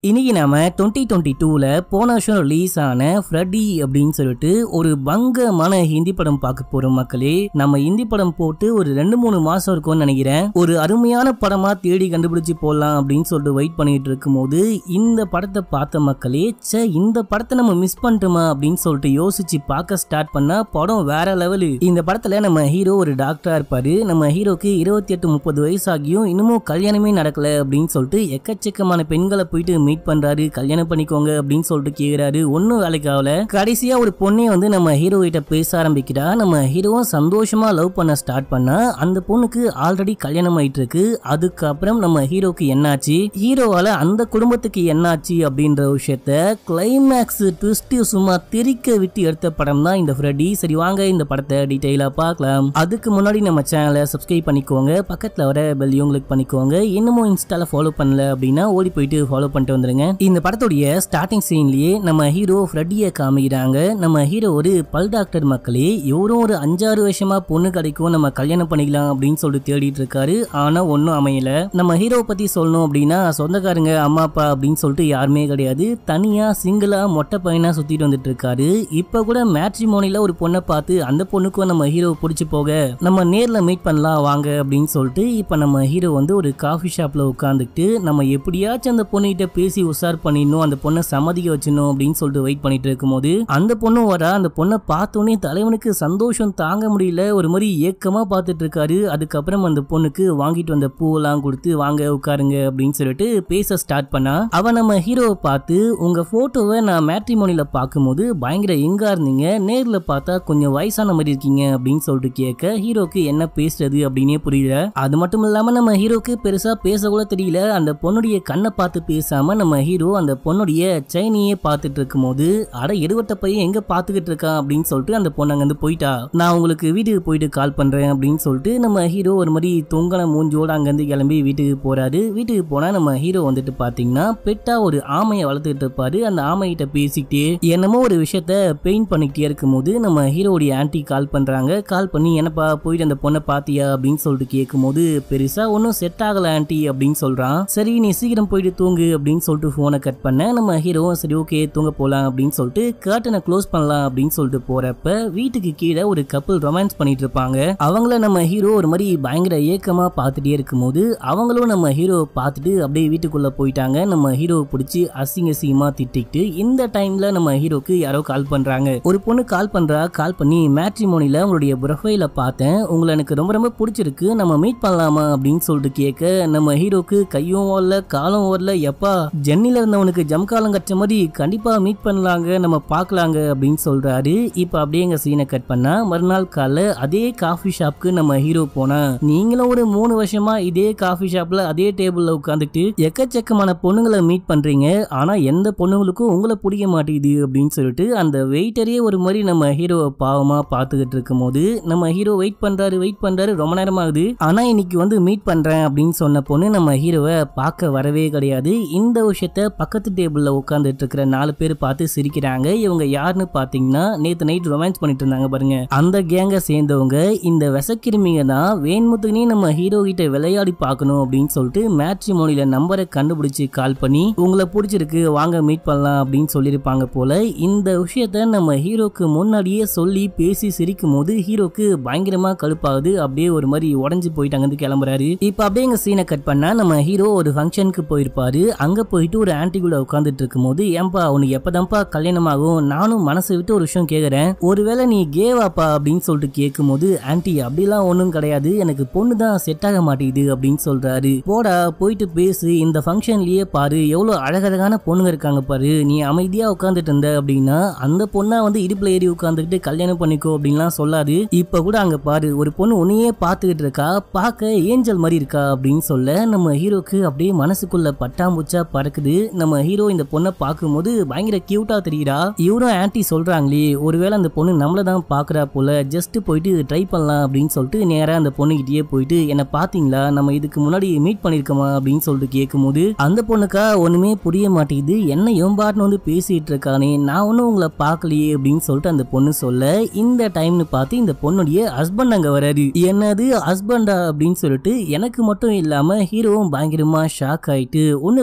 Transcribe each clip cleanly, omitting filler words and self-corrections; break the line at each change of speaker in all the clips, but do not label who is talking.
இன்னைக்கு நாம 2022ல போன வருஷம் ரிலீஸ் ஆன ஃப்ரெடி அப்படின்னு சொல்லிட்டு ஒரு பங்கமான ஹிந்தி படம் பார்க்க போறோம் மக்களே. நம்ம ஹிந்தி படம் போட்டு ஒரு 2-3 மாசம் இருக்கும்னு நினைக்கிறேன். ஒரு அருமையான படமா தேடி கண்டுபிடிச்சு போடலாம் அப்படின்னு சொல்லிட்டு வெயிட் பண்ணிட்டு இருக்கும் போது இந்த படத்தை பார்த்த மக்களே, இந்த படத்தை நம்ம மிஸ் பண்ணிட்டோமா அப்படின்னு சொல்லிட்டு யோசிச்சு பார்க்க ஸ்டார்ட் பண்ணா படம் வேற லெவலு. இந்த படத்துல நம்ம ஹீரோ ஒரு டாக்டரா இருப்பாரு. நம்ம ஹீரோக்கு 28-30 வயசு ஆகியும் இன்னமும் கல்யாணமே நடக்கல அப்படின்னு சொல்லிட்டு எக்கச்சக்கமான பெண்களை போயிட்டு மீட் பண்றாரு. கல்யாணம் பண்ணிக்கோங்க அப்படின்னு சொல்லிட்டு கேக்குறாரு. ஒன்னும் வேலைக்கு ஆகல. கடைசியா ஒரு பொண்ணே வந்து நம்ம ஹீரோ கிட்ட பேச ஆரம்பிக்கிறா. நம்ம ஹீரோவும் சந்தோஷமா லவ் பண்ண ஸ்டார்ட் பண்ணா அந்த பொண்ணுக்கு ஆல்ரெடி கல்யாணம் ஆயிட்டு இருக்கு. அதுக்கப்புறம் நம்ம ஹீரோக்கு என்னாச்சு, ஹீரோவால அந்த குடும்பத்துக்கு என்னாச்சு அப்படின்ற விஷயத்த கிளைமேக்ஸ் ட்விஸ்ட் சும்மா திரிக்க விட்டு எடுத்த படம் தான் இந்த ஃப்ரெடி. சரி வாங்க இந்த படத்தை டீடைலா பார்க்கலாம். அதுக்கு முன்னாடி நம்ம சேனலை சப்ஸ்கிரைப் பண்ணிக்கோங்க, பக்கத்துல வர பெல்லையும் கிளிக் பண்ணிக்கோங்க. இன்னமும் இன்ஸ்டால ஃபாலோ பண்ணல அப்படின்னா ஓடி போயிட்டு ஃபாலோ பண்ணிட்டு வந்துருங்க. இந்த படத்துடைய ஸ்டார்டிங் சீன்லயே நம்ம ஹீரோ ஃப்ரெடியை காமிக்கிறாங்க. நம்ம ஹீரோ ஒரு பல் டாக்டர் மக்களே. இவரும் ஒரு 5-6 வருஷமா பொண்ணு கிடைக்கும் நம்ம கல்யாணம் பண்ணிக்கலாம் அப்படின்னு சொல்லிட்டு தேடிட்டு இருக்காரு. ஆனா ஒன்னும் அமையல. நம்ம ஹீரோவை பத்தி சொல்லணும் அப்படின்னா சொந்தக்காரங்க அம்மா அப்பா அப்படின்னு சொல்லிட்டு யாருமே கிடையாது. தனியா சிங்கிளா மொட்டை பையனா சுத்திட்டு வந்துட்டு இருக்காரு. இப்ப கூட மேட்ரிமோனில ஒரு பொண்ணை பார்த்து அந்த பொண்ணுக்கும் நம்ம ஹீரோ பிடிச்சு போக நம்ம நேர்ல மீட் பண்ணலாம் வாங்க அப்படின்னு சொல்லிட்டு இப்ப நம்ம ஹீரோ வந்து ஒரு காஃபி ஷாப்ல உட்காந்துட்டு நம்ம எப்படியாச்சும் அந்த பொண்ணுகிட்ட பேசி உசார் பண்ணிடணும், அந்த பொண்ணை சம்மதிக்க வச்சிடணும் அப்படின்னு சொல்லிட்டு வெயிட் பண்ணிட்டு இருக்கும்போது அந்த பொண்ணு வர. அந்த பொண்ணை பார்த்தோன்னே தலைவனுக்கு சந்தோஷம் தாங்க முடியல. ஒரு மாதிரி ஏக்கமா பார்த்துட்டு இருக்காரு. அதுக்கப்புறம் அந்த பொண்ணுக்கு வாங்கிட்டு வந்த பூவெல்லாம் கொடுத்து வாங்க உட்காருங்க அப்படின்னு சொல்லிட்டு பேச ஸ்டார்ட் பண்ணா. அவ நம்ம ஹீரோவை பார்த்து உங்க போட்டோவை நான் மேட்ரிமோனில பார்க்கும்போது பயங்கர எங்கா இருந்தீங்க, நேர்ல பார்த்தா கொஞ்சம் வயசான மாதிரி இருக்கீங்க அப்படின்னு சொல்லிட்டு கேட்க ஹீரோக்கு என்ன பேசுறது அப்படின்னே புரியல. அது மட்டும் இல்லாம நம்ம ஹீரோக்கு பெருசா பேச கூட தெரியல. அந்த பொண்ணுடைய கண்ணை பார்த்து பேசாம நம்ம ஹீரோ அந்த பொண்ணுடைய செயினையே பார்த்துட்டு இருக்கும் போது அட எடுவட்ட பையன் எங்க பார்த்துக்கிட்டு இருக்கான் அப்படின்னு சொல்லிட்டு அந்த பொண்ணு அங்க இருந்து போயிட்டா. நான் உங்களுக்கு வீட்டுக்கு போயிட்டு கால் பண்றேன் அப்படின்னு சொல்லிட்டு நம்ம ஹீரோ ஒரு மாதிரி தொங்கன மூஞ்சோட அங்க இருந்து கிளம்பி வீட்டுக்கு போறாரு. வீட்டுக்கு போனா நம்ம ஹீரோ வந்துட்டு பாத்தீங்கன்னா பெட்டா ஒரு ஆமையை வளர்த்துட்டு இருப்பாரு. அந்த ஆமைகிட்ட பேசிக்கிட்டே என்னமோ ஒரு விஷயத்த பெயிண்ட் பண்ணிக்கிட்டே இருக்கும் போது நம்ம ஹீரோடைய ஆன்டி கால் பண்றாங்க. கால் பண்ணி என்னப்பா போயிட்டு அந்த பொண்ணை பாத்தியா அப்படின்னு சொல்லிட்டு கேட்கும் போது பெருசா ஒன்னும் செட் ஆகல ஆன்டி அப்படின்னு சொல்றான். சரி நீ சீக்கிரம் போயிட்டு தூங்கு அப்படின்னு சொல்லிட்டு போனை கட் பண்ண நம்ம ஹீரோ சரி ஓகே தூங்க போலாம் அப்படின்னு சொல்லிட்டு கர்ட்டனை க்ளோஸ் பண்ணலாம் அப்படின்னு சொல்லிட்டு போறப்ப வீட்டுக்கு கீழே ஒரு கப்பல் ரொமான்ஸ் பண்ணிட்டு இருப்பாங்க. அவங்கள நம்ம ஹீரோ ஒரு மாதிரி பயங்கர ஏக்கமா பார்த்துட்டே இருக்கும் போது அவங்களும் நம்ம ஹீரோவை பார்த்துட்டு அப்படியே வீட்டுக்குள்ள போயிட்டாங்க. நம்ம ஹீரோவை பிடிச்சி அசிங்கமா திட்டிட்டு இந்த டைம்ல நம்ம ஹீரோக்கு யாரோ கால் பண்றாங்க. ஒரு பொண்ணு கால் பண்றா. கால் பண்ணி மேட்ரிமோனில உங்களுடைய ப்ரொஃபைல பார்த்தேன், உங்களை எனக்கு ரொம்ப ரொம்ப பிடிச்சிருக்கு, நம்ம மீட் பண்ணலாமா அப்படின்னு சொல்லிட்டு கேட்க நம்ம ஹீரோக்கு கையும் வரல காலும் வரல. எப்பா ஜென்னில இருந்தவனுக்கு ஜம்காலம் கட்ட மாதிரி கண்டிப்பா மீட் பண்ணலாங்க, நம்ம பார்க்கலாங்க அப்படின்னு சொல்றாரு. இப்ப அப்படியே எங்க சீனை கட் பண்ணா மறுநாள் காலைல அதே காஃபி ஷாப்க்கு நம்ம ஹீரோ போனா. நீங்களும் ஒரு 3 வருஷமா இதே காஃபி ஷாப்ல அதே டேபிள்ல உட்காந்துட்டு எக்கச்சக்கமான பொண்ணுங்களை மீட் பண்றீங்க, ஆனா எந்த பொண்ணுங்களுக்கும் உங்களை பிடிக்க மாட்டேங்குது அப்படின்னு சொல்லிட்டு அந்த வெயிட்டரே ஒரு மாதிரி நம்ம ஹீரோவை பாவமா பார்த்துக்கிட்டு இருக்கும் போது நம்ம ஹீரோ வெயிட் பண்றாரு ரொம்ப நேரம் ஆகுது. ஆனா இன்னைக்கு வந்து மீட் பண்றேன் அப்படின்னு சொன்ன பொண்ணு நம்ம ஹீரோவை பார்க்க வரவே கிடையாது. இந்த விஷயத்த பக்கத்து டேபிள்ல உட்கார்ந்துட்டு இருக்கிற 4 பேர் பார்த்து சிரிக்கிறாங்க. இவங்க யாருன்னு பாத்தீங்கன்னா நேத்து நைட் ரொமான்ஸ் பண்ணிட்டு இருந்தாங்க பாருங்க, அந்த கேங்க சேர்ந்தவங்க. இந்த விசக்கிருமிங்க தான் வேண்முத்துனே நம்ம ஹீரோ கிட்ட விளையாடி பார்க்கணும் அப்படின்னு சொல்லிட்டு மேட்ரிமோனில நம்பரை கண்டுபிடிச்சு கால் பண்ணி உங்களை பிடிச்சிருக்கு வாங்க மீட் பண்ணலாம் அப்படின்னு சொல்லியிருப்பாங்க போல. இந்த விஷயத்த நம்ம ஹீரோக்கு முன்னாடியே சொல்லி பேசி சிரிக்கும் போது ஹீரோக்கு பயங்கரமா கடுப்பாகுது. அப்படியே ஒரு மாதிரி உடஞ்சு போயிட்டு அங்க இருந்து கிளம்புறாரு. இப்ப அப்படியே எங்க சீனை கட் பண்ணா நம்ம ஹீரோ ஒரு ஃபங்க்ஷனுக்கு போயிருப்பாரு. அங்க போயிட்டு ஒரு ஆன்டி கூட உட்காந்துட்டு இருக்கும் போது ஏன்பா உனக்கு எப்பதான்ப்பா கல்யாணம் ஆகும், நானும் மனசை விட்டு ஒரு விஷயம் கேக்குறேன், ஒருவேளை நீ கேவாப்பா அப்படின்னு சொல்லிட்டு கேட்கும் போது ஆன்டி அப்படிலாம் ஒண்ணும் கிடையாது, எனக்கு பொண்ணு தான் செட் ஆக மாட்டேங்குது அப்படின்னு சொல்றாரு. போடா போயிட்டு பேசு, இந்த ஃபங்க்ஷன்லயே பாரு எவ்வளவு அழகழகான பொண்ணுங்க இருக்காங்க பாரு, நீ அமைதியா உட்காந்துட்டு இருந்த அப்படின்னா அந்த பொண்ணா வந்து இடுப்புல ஏறி உட்காந்துக்கிட்டு கல்யாணம் பண்ணிக்கோ அப்படின்லாம் சொல்லாது. இப்ப கூட அங்க பாரு ஒரு பொண்ணு உன்னையே பாத்துக்கிட்டு இருக்கா, பார்க்க ஏஞ்சல் மாதிரி இருக்கா அப்படின்னு சொல்ல நம்ம ஹீரோக்கு அப்படியே மனசுக்குள்ள பட்டாம்பூச்சா பறக்குது. நம்ம ஹீரோ இந்த பொண்ணை பார்க்கும்போது பயங்கர கியூட்டா தெரியுறா. இவரும் ஆன்டி சொல்றாங்களே ஒருவேளை அந்த பொண்ணு நம்மள தான் பாக்குறா போல, ஜஸ்ட் போயிட்டு ட்ரை பண்ணலாம் அப்படின்னு சொல்லிட்டு நேரா அந்த பொண்ணுகிட்டயே போயிட்டு என்ன பாத்தீங்களா, நம்ம இதுக்கு முன்னாடி மீட் பண்ணிருக்கோமா அப்படின்னு சொல்லிட்டு கேட்கும்போது அந்த பொண்ணுக்கா ஒண்ணுமே புரிய மாட்டேங்குது. என்ன எம்பாட்னு வந்து பேசிட்டு இருக்கானே, நான் ஒன்னும் உங்களை பார்க்கலையே அப்படின்னு சொல்லிட்டு அந்த பொண்ணு சொல்ல இந்த டைம்னு பார்த்து இந்த பொண்ணுடைய ஹஸ்பண்ட் அங்க வராரு. என்னது ஹஸ்பண்டா அப்படின்னு சொல்லிட்டு எனக்கு மட்டும் இல்லாம ஹீரோவும் பயங்கரமா ஷாக் ஆயிட்டு ஒண்ணு இல்ல நான் சும்மா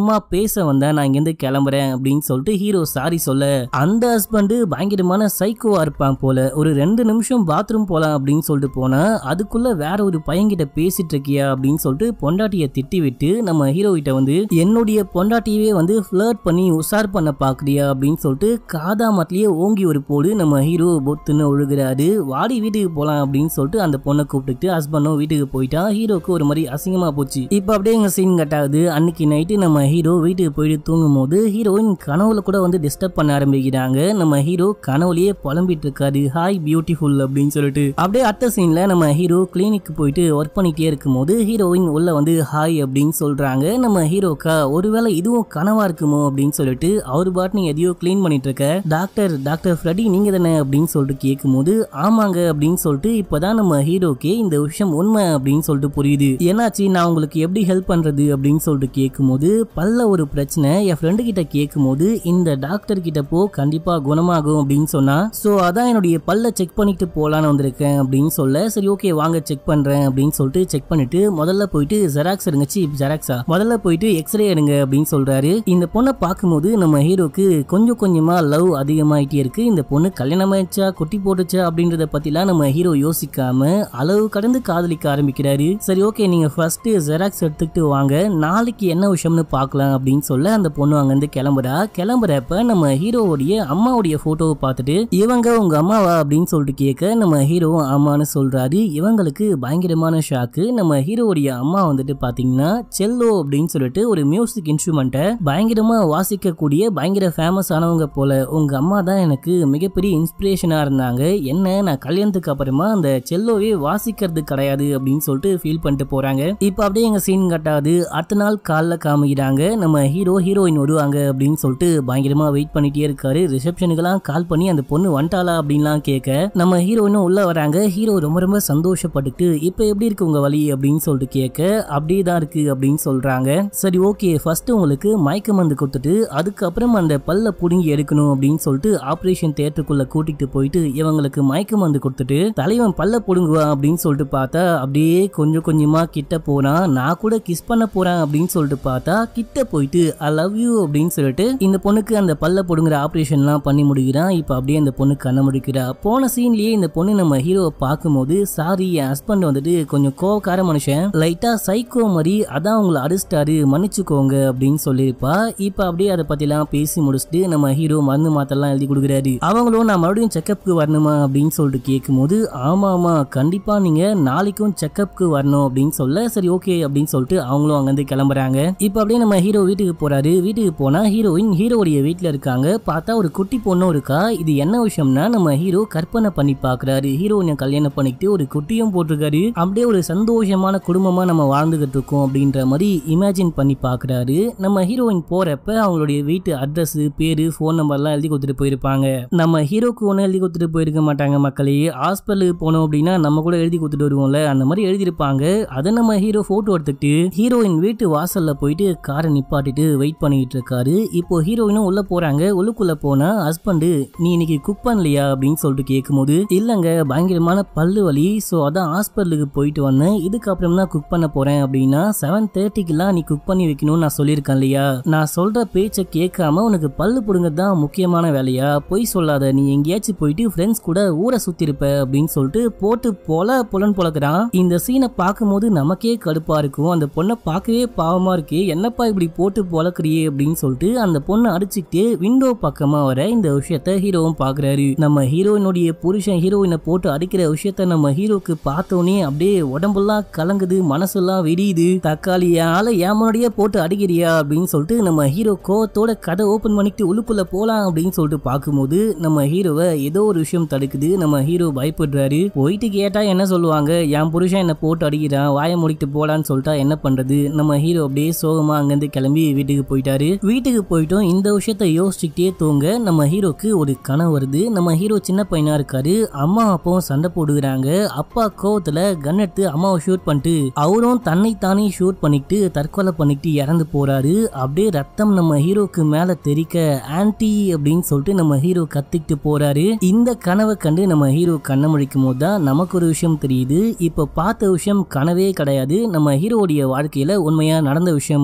சும்மா பேச வந்தேன், நான் இங்கிருந்து கிளம்புறேன் அப்படின்னு சொல்லிட்டு ஹீரோ சாரி சொல்ல அந்த ஹஸ்பண்ட் பயங்கரமான சைக்கோவா இருப்பான் போல. ஒரு 2 நிமிஷம் பாத்ரூம் போலாம் அப்படின்னு சொல்லிட்டு போனா அதுக்குள்ள வேற ஒரு பையன்கிட்ட பேசிட்டு இருக்கியா அப்படின்னு சொல்லிட்டு பொண்டாட்டிய திட்டி விட்டு நம்ம ஹீரோ கிட்ட வந்து என்னுடைய பொண்டாட்டியவே வந்து ஃபிளர்ட் பண்ணி உசார் பண்ண பாக்குறியா அப்படின்னு சொல்லிட்டு காதாமத்திலேயே ஓங்கி ஒரு போடு நம்ம ஹீரோ பொத்துன்னு ஒழுகுறாரு. வாடி வீட்டுக்கு போலாம் அப்படின்னு சொல்லிட்டு அந்த பொண்ணை கூப்பிட்டு ஹஸ்பண்டும் வீட்டுக்கு போயிட்டா. ஹீரோக்கு ஒரு மாதிரி அசிங்கமா போச்சு. இப்ப அப்படியே எங்க சீன் கட் ஆகுது. அன்னைக்கு நைட்டு நம்ம ஹீரோ வீட்டுக்கு போயிட்டு தூங்கும் போது ஹீரோயின் கனவுல கூட வந்து டிஸ்டர்ப் பண்ண ஆரம்பிக்கிறாங்க. நம்ம ஹீரோ கனவுலயே புலம்பிட்டு இருக்காரு, ஹாய் பியூட்டிஃபுல் அப்படின்னு சொல்லிட்டு. அப்படியே அடுத்த சீன்ல நம்ம ஹீரோ கிளினிக் போயிட்டு ஒர்க் பண்ணிட்டே இருக்கும் போது ஹீரோயின் உள்ள வந்து ஹாய் அப்படின்னு சொல்றாங்க. நம்ம ஹீரோக்கா ஒருவேளை இதுவும் கனவா இருக்குமோ அப்படின்னு சொல்லிட்டு அவரு பாட்டு நீ எதையோ கிளீன் பண்ணிட்டு இருக்க, டாக்டர் ஃப்ரெடி நீங்க தானே அப்படின்னு சொல்லிட்டு கேட்கும் போது ஆமாங்க அப்படின்னு சொல்லிட்டு இப்பதான் நம்ம ஹீரோக்கே இந்த விஷயம் உண்மை அப்படின்னு சொல்லிட்டு புரியுது. என்னாச்சு, நான் உங்களுக்கு எப்படி ஹெல்ப் பண்றது அப்படின்னு சொல்லிட்டு கேட்கும் போது பல்ல ஒரு பிரச்சனை என் ஃப்ரெண்டு கிட்ட கேட்கும் போது இந்த டாக்டர் கிட்ட போ கண்டிப்பா குணமாகும் அப்படின்னு சொன்னா, சோ அதான் என்னுடைய பல்ல செக் பண்ணிட்டு போலான்னு வந்திருக்கேன் அப்படின்னு சொல்ல, சரி ஓகே வாங்க செக் பண்றேன் அப்படின்னு சொல்லிட்டு செக் பண்ணிட்டு முதல்ல போயிட்டு ஜெராக்ஸ் எடுங்கச்சி, ஜெராக்ஸா முதல்ல போயிட்டு எக்ஸ்ரே எடுங்க அப்படின்னு சொல்றாரு. இந்த பொண்ணை பார்க்கும்போது நம்ம ஹீரோக்கு கொஞ்சம் கொஞ்சமா லவ் அதிகமாயிட்டே இருக்கு. இந்த பொண்ணு கல்யாணம் ஆயிடுச்சா குட்டி போட்டுச்சா அப்படின்றத பத்திலாம் நம்ம ஹீரோ யோசிக்காம அளவு கடந்து காதலிக்க ஆரம்பிக்கிறாரு. சரி ஓகே நீங்க ஃபர்ஸ்ட் ஜெராக்ஸ் எடுத்துக்கிட்டு வாங்க, நாளைக்கு என்ன விஷயம்னு பார்க்கலாம் அப்படின்னு சொல்ல அந்த பொண்ணு அங்கிருந்து கிளம்புறப்ப நம்ம ஹீரோவுடைய அம்மாவுடைய போட்டோவை பார்த்துட்டு இவங்க உங்க அம்மாவா அப்படின்னு சொல்லிட்டு கேட்க நம்ம ஹீரோ ஆமான்னு சொல்றாரு. இவங்களுக்கு பயங்கரமான ஷாக்கு. நம்ம ஹீரோவுடைய அம்மா வந்துட்டு பாத்தீங்கன்னா செல்லோ அப்படின்னு சொல்லிட்டு ஒரு மியூசிக் இன்ஸ்ட்ருமெண்ட்டை பயங்கரமா வாசிக்கக்கூடிய பயங்கர ஃபேமஸ் ஆனவங்க போல. உங்க அம்மா தான் எனக்கு மிகப்பெரிய இன்ஸ்பிரேஷனா இருந்தாங்க. என்ன நான் கல்யாணத்துக்கு அப்புறமா அந்த செல்லோவே வாசிக்கிறது கிடையாது அப்படின்னு சொல்லிட்டு ஃபீல் பண்ணிட்டு போறாங்க. இப்ப அப்படியே எங்க சீன் கட்டாது. அடுத்த நாள் காலைல காமிக்கிறாங்க. நம்ம ஹீரோயின் வருவாங்க அப்படின்னு சொல்லிட்டு பயங்கரமா வெயிட் பண்ணிட்டே இருக்காரு. ரிசப்ஷனுக்கெல்லாம் கால் பண்ணி அந்த பொண்ணு வந்துட்டாளா அப்படின்லாம் கேட்க நம்ம ஹீரோயினும் உள்ள வராங்க. ஹீரோ ரொம்ப சந்தோஷப்பட்டுட்டு இப்ப எப்படி இருக்கு உங்க வலி அப்படின்னு சொல்லிட்டு கேட்க அப்படியே தான் இருக்கு அப்படின்னு சொல்றாங்க. சரி ஓகே ஃபர்ஸ்ட் உங்களுக்கு மயக்க மருந்து கொடுத்துட்டு அதுக்கப்புறம் அந்த பல்ல புடுங்கி எடுக்கணும் அப்படின்னு சொல்லிட்டு ஆபரேஷன் தியேட்டருக்குள்ள கூட்டிட்டு போயிட்டு இவங்களுக்கு மயக்க மருந்து கொடுத்துட்டு தலைவன் பல்ல புடுங்குவா அப்படின்னு சொல்லிட்டு பார்த்தா அப்படியே கொஞ்சம் கொஞ்சமா கிட்ட போறான். நான் கூட கிஸ் பண்ண போறேன் அப்படின்னு சொல்லிட்டு பார்த்தா கிட்ட போயிட்டு ஐ லவ் யூ அப்படின்னு சொல்லிட்டு இந்த பொண்ணுக்கு அந்த பல்ல புடுங்குற ஆபரேஷன்லாம் பண்ணி முடிக்கிறான். இப்ப அப்படியே அந்த பொண்ணு கண்ண முடிக்கிறா. போன சீன்லயே இந்த பொண்ணு நம்ம ஹீரோவை பார்க்கும்போது சாரி என் ஹஸ்பண்ட் வந்துட்டு கொஞ்சம் கோவக்கார மனுஷன், லைட்டா சைக்கோ மாதிரி, அதான் உங்களை அடிச்சிட்டாரு மன்னிச்சுக்கோங்க அப்படின்னு சொல்லியிருப்பா. இப்ப அப்படியே அதை பத்திலாம் பேசி முடிச்சுட்டு நம்ம ஹீரோ மருந்து மாத்தெல்லாம் எழுதி கொடுக்குறாரு. அவங்களும் நான் மறுபடியும் செக்அப்க்கு வரணுமா அப்படின்னு சொல்லிட்டு கேட்கும் போது ஆமா கண்டிப்பா நீங்க நாளைக்கும் செக்அப்க்கு வரணும் அப்படின்னு சொல்ல சரி ஓகே அப்படின்னு சொல்லிட்டு அவங்களும் அங்கிருந்து கிளம்புறாங்க. இப்ப அப்படியே நம்ம ஹீரோ வீட்டுக்கு போறாரு. வீட்டுக்கு போனா ஹீரோயின் ஹீரோடைய வீட்டுல இருக்காங்க. பார்த்தா ஒரு குட்டி பொண்ணும் இருக்கா. இது என்ன விஷயம்னா நம்ம ஹீரோ கற்பனை பண்ணி பாக்குறாரு. ஹீரோயினை கல்யாணம் பண்ணிக்கிட்டு ஒரு குட்டியும் போட்டிருக்காரு. அப்படியே ஒரு சந்தோஷமான குடும்பமா நம்ம வாழ்ந்துகிட்டு இருக்கோம் அப்படின்ற மாதிரி இமேஜின் பண்ணி பாக்குறாரு. நம்ம ஹீரோயின் போறப்ப அவங்களுடைய வீட்டு அட்ரஸ், பேரு, போன் நம்பர்லாம் எழுதி கொடுத்துட்டு போயிருப்பாங்க. நம்ம ஹீரோக்கு ஒன்னும் எழுதி கொடுத்துட்டு போயிருக்க மாட்டாங்க மக்களே. ஹாஸ்பிட்டலுக்கு போனோம் அப்படின்னா நம்ம கூட எழுதி கொடுத்துட்டு வருவோம்ல, அந்த மாதிரி எழுதிருப்பாங்க. அதை நம்ம ஹீரோ போட்டோ எடுத்துக்கிட்டு ஹீரோயின் வீட்டு வாசல்ல போயிட்டு காரை நிப்பாட்டிட்டு வெயிட் பண்ணிட்டு இருக்காரு. இப்போ ஹீரோயினும் உள்ள போறாங்க. உள்ளுக்குள்ள போனா ஹஸ்பண்ட் நீ இன்னைக்கு குக் பண்ணலையா அப்படின்னு சொல்லிட்டு கேட்கும்போது இல்லங்க பயங்கரமான பல்லு வலி, சோ அதான் ஹாஸ்பிட்டலுக்கு போயிட்டு வந்தேன், இதுக்கப்புறம் தான் குக் பண்ண போறேன் அப்படின்னா 7:30க்குலாம் நீ குக் பண்ணி வைக்கணும்னு நான் சொல்லியிருக்கேன் இல்லையா, நான் சொல்ற பேச்சை கேட்காம உனக்கு பல்லு புடுங்க தான் முக்கியமான வேலையா, பொய் சொல்லாத, நீ எங்கேயாச்சும் போயிட்டு ஃப்ரெண்ட்ஸ் கூட ஊரை சுத்தி இருப்ப அப்படின்னு சொல்லிட்டு போட்டு புலன் பொழக்கிறான். இந்த சீனை பார்க்கும்போது நமக்கே கடுப்பா இருக்கும். அந்த பொண்ணை பார்க்கவே பாவமா இருக்கு, என்னப்பா இப்படி போட்டு பொழக்கிறியே அப்படின்னு சொல்லிட்டு அந்த பொண்ணை அடிச்சுக்கிட்டே விண்டோ பக்கமா வர இந்த விஷயத்த ஹீரோவும் பாக்குறாரு. நம்ம ஹீரோயினுடைய புருஷன் ஹீரோயினை போட்டு அடிக்கிற விஷயத்த நம்ம ஹீரோக்கு பார்த்தோன்னே அப்படியே உடம்பெல்லாம் கலங்குது, மனசெல்லாம் வெடியுது. தக்காளி ஆள ஏமனுடைய போட்டு அடிக்கிறியா அப்படின்னு சொல்லிட்டு நம்ம ஹீரோ கோவத்தோட கதை ஓபன் பண்ணிட்டு உள்ளுக்குள்ள போலாம் அப்படின்னு சொல்லிட்டு பார்க்கும்போது நம்ம ஹீரோவை ஏதோ ஒரு விஷயம் தடுக்குது. நம்ம ஹீரோ பயப்படுறாரு. போயிட்டு கேட்டா என்ன சொல்லுவாங்க, என் புருஷன் என்ன போட்டு அடிக்கிறான், வாயை முடிக்கிட்டு போலான்னு சொல்லிட்டா என்ன பண்றது. நம்ம ஹீரோ அப்படியே சோகமா அங்கிருந்து கிளம்பி வீட்டுக்கு போயிட்டாரு. வீட்டுக்கு போயிட்டோம் இந்த விஷயத்த யோசிச்சுக்கிட்டே தூங்க நம்ம ஹீரோக்கு ஒரு கனவு வருது. நம்ம ஹீரோ சின்ன பையனா இருக்காரு. அம்மா அப்பாவும் சண்டை போடுகிறாங்க. அப்பா கோவத்துல கன் எடுத்து அம்மாவை ஷூட் பண்ணிட்டு அவரும் தன்னை தானே ஷூட் பண்ணிட்டு தற்கொலை பண்ணிட்டு இறந்து போறாரு. அப்படியே ரத்தம் நம்ம ஹீரோக்கு மேல தெரிக்க ஆன்டி அப்படின்னு சொல்லிட்டு நம்ம ஹீரோ கத்திக்கிட்டு போறாரு. இந்த கனவை கண்டு நம்ம ஹீரோ கண்ண முழிக்கும் போது தான் நமக்கு ஒரு விஷயம் தெரியுது. இப்ப பார்த்த விஷயம் கனவே கிடையாது, நம்ம ஹீரோடைய வாழ்க்கையில உண்மையா நடந்த விஷயம் அப்படின்னு சொல்லிட்டு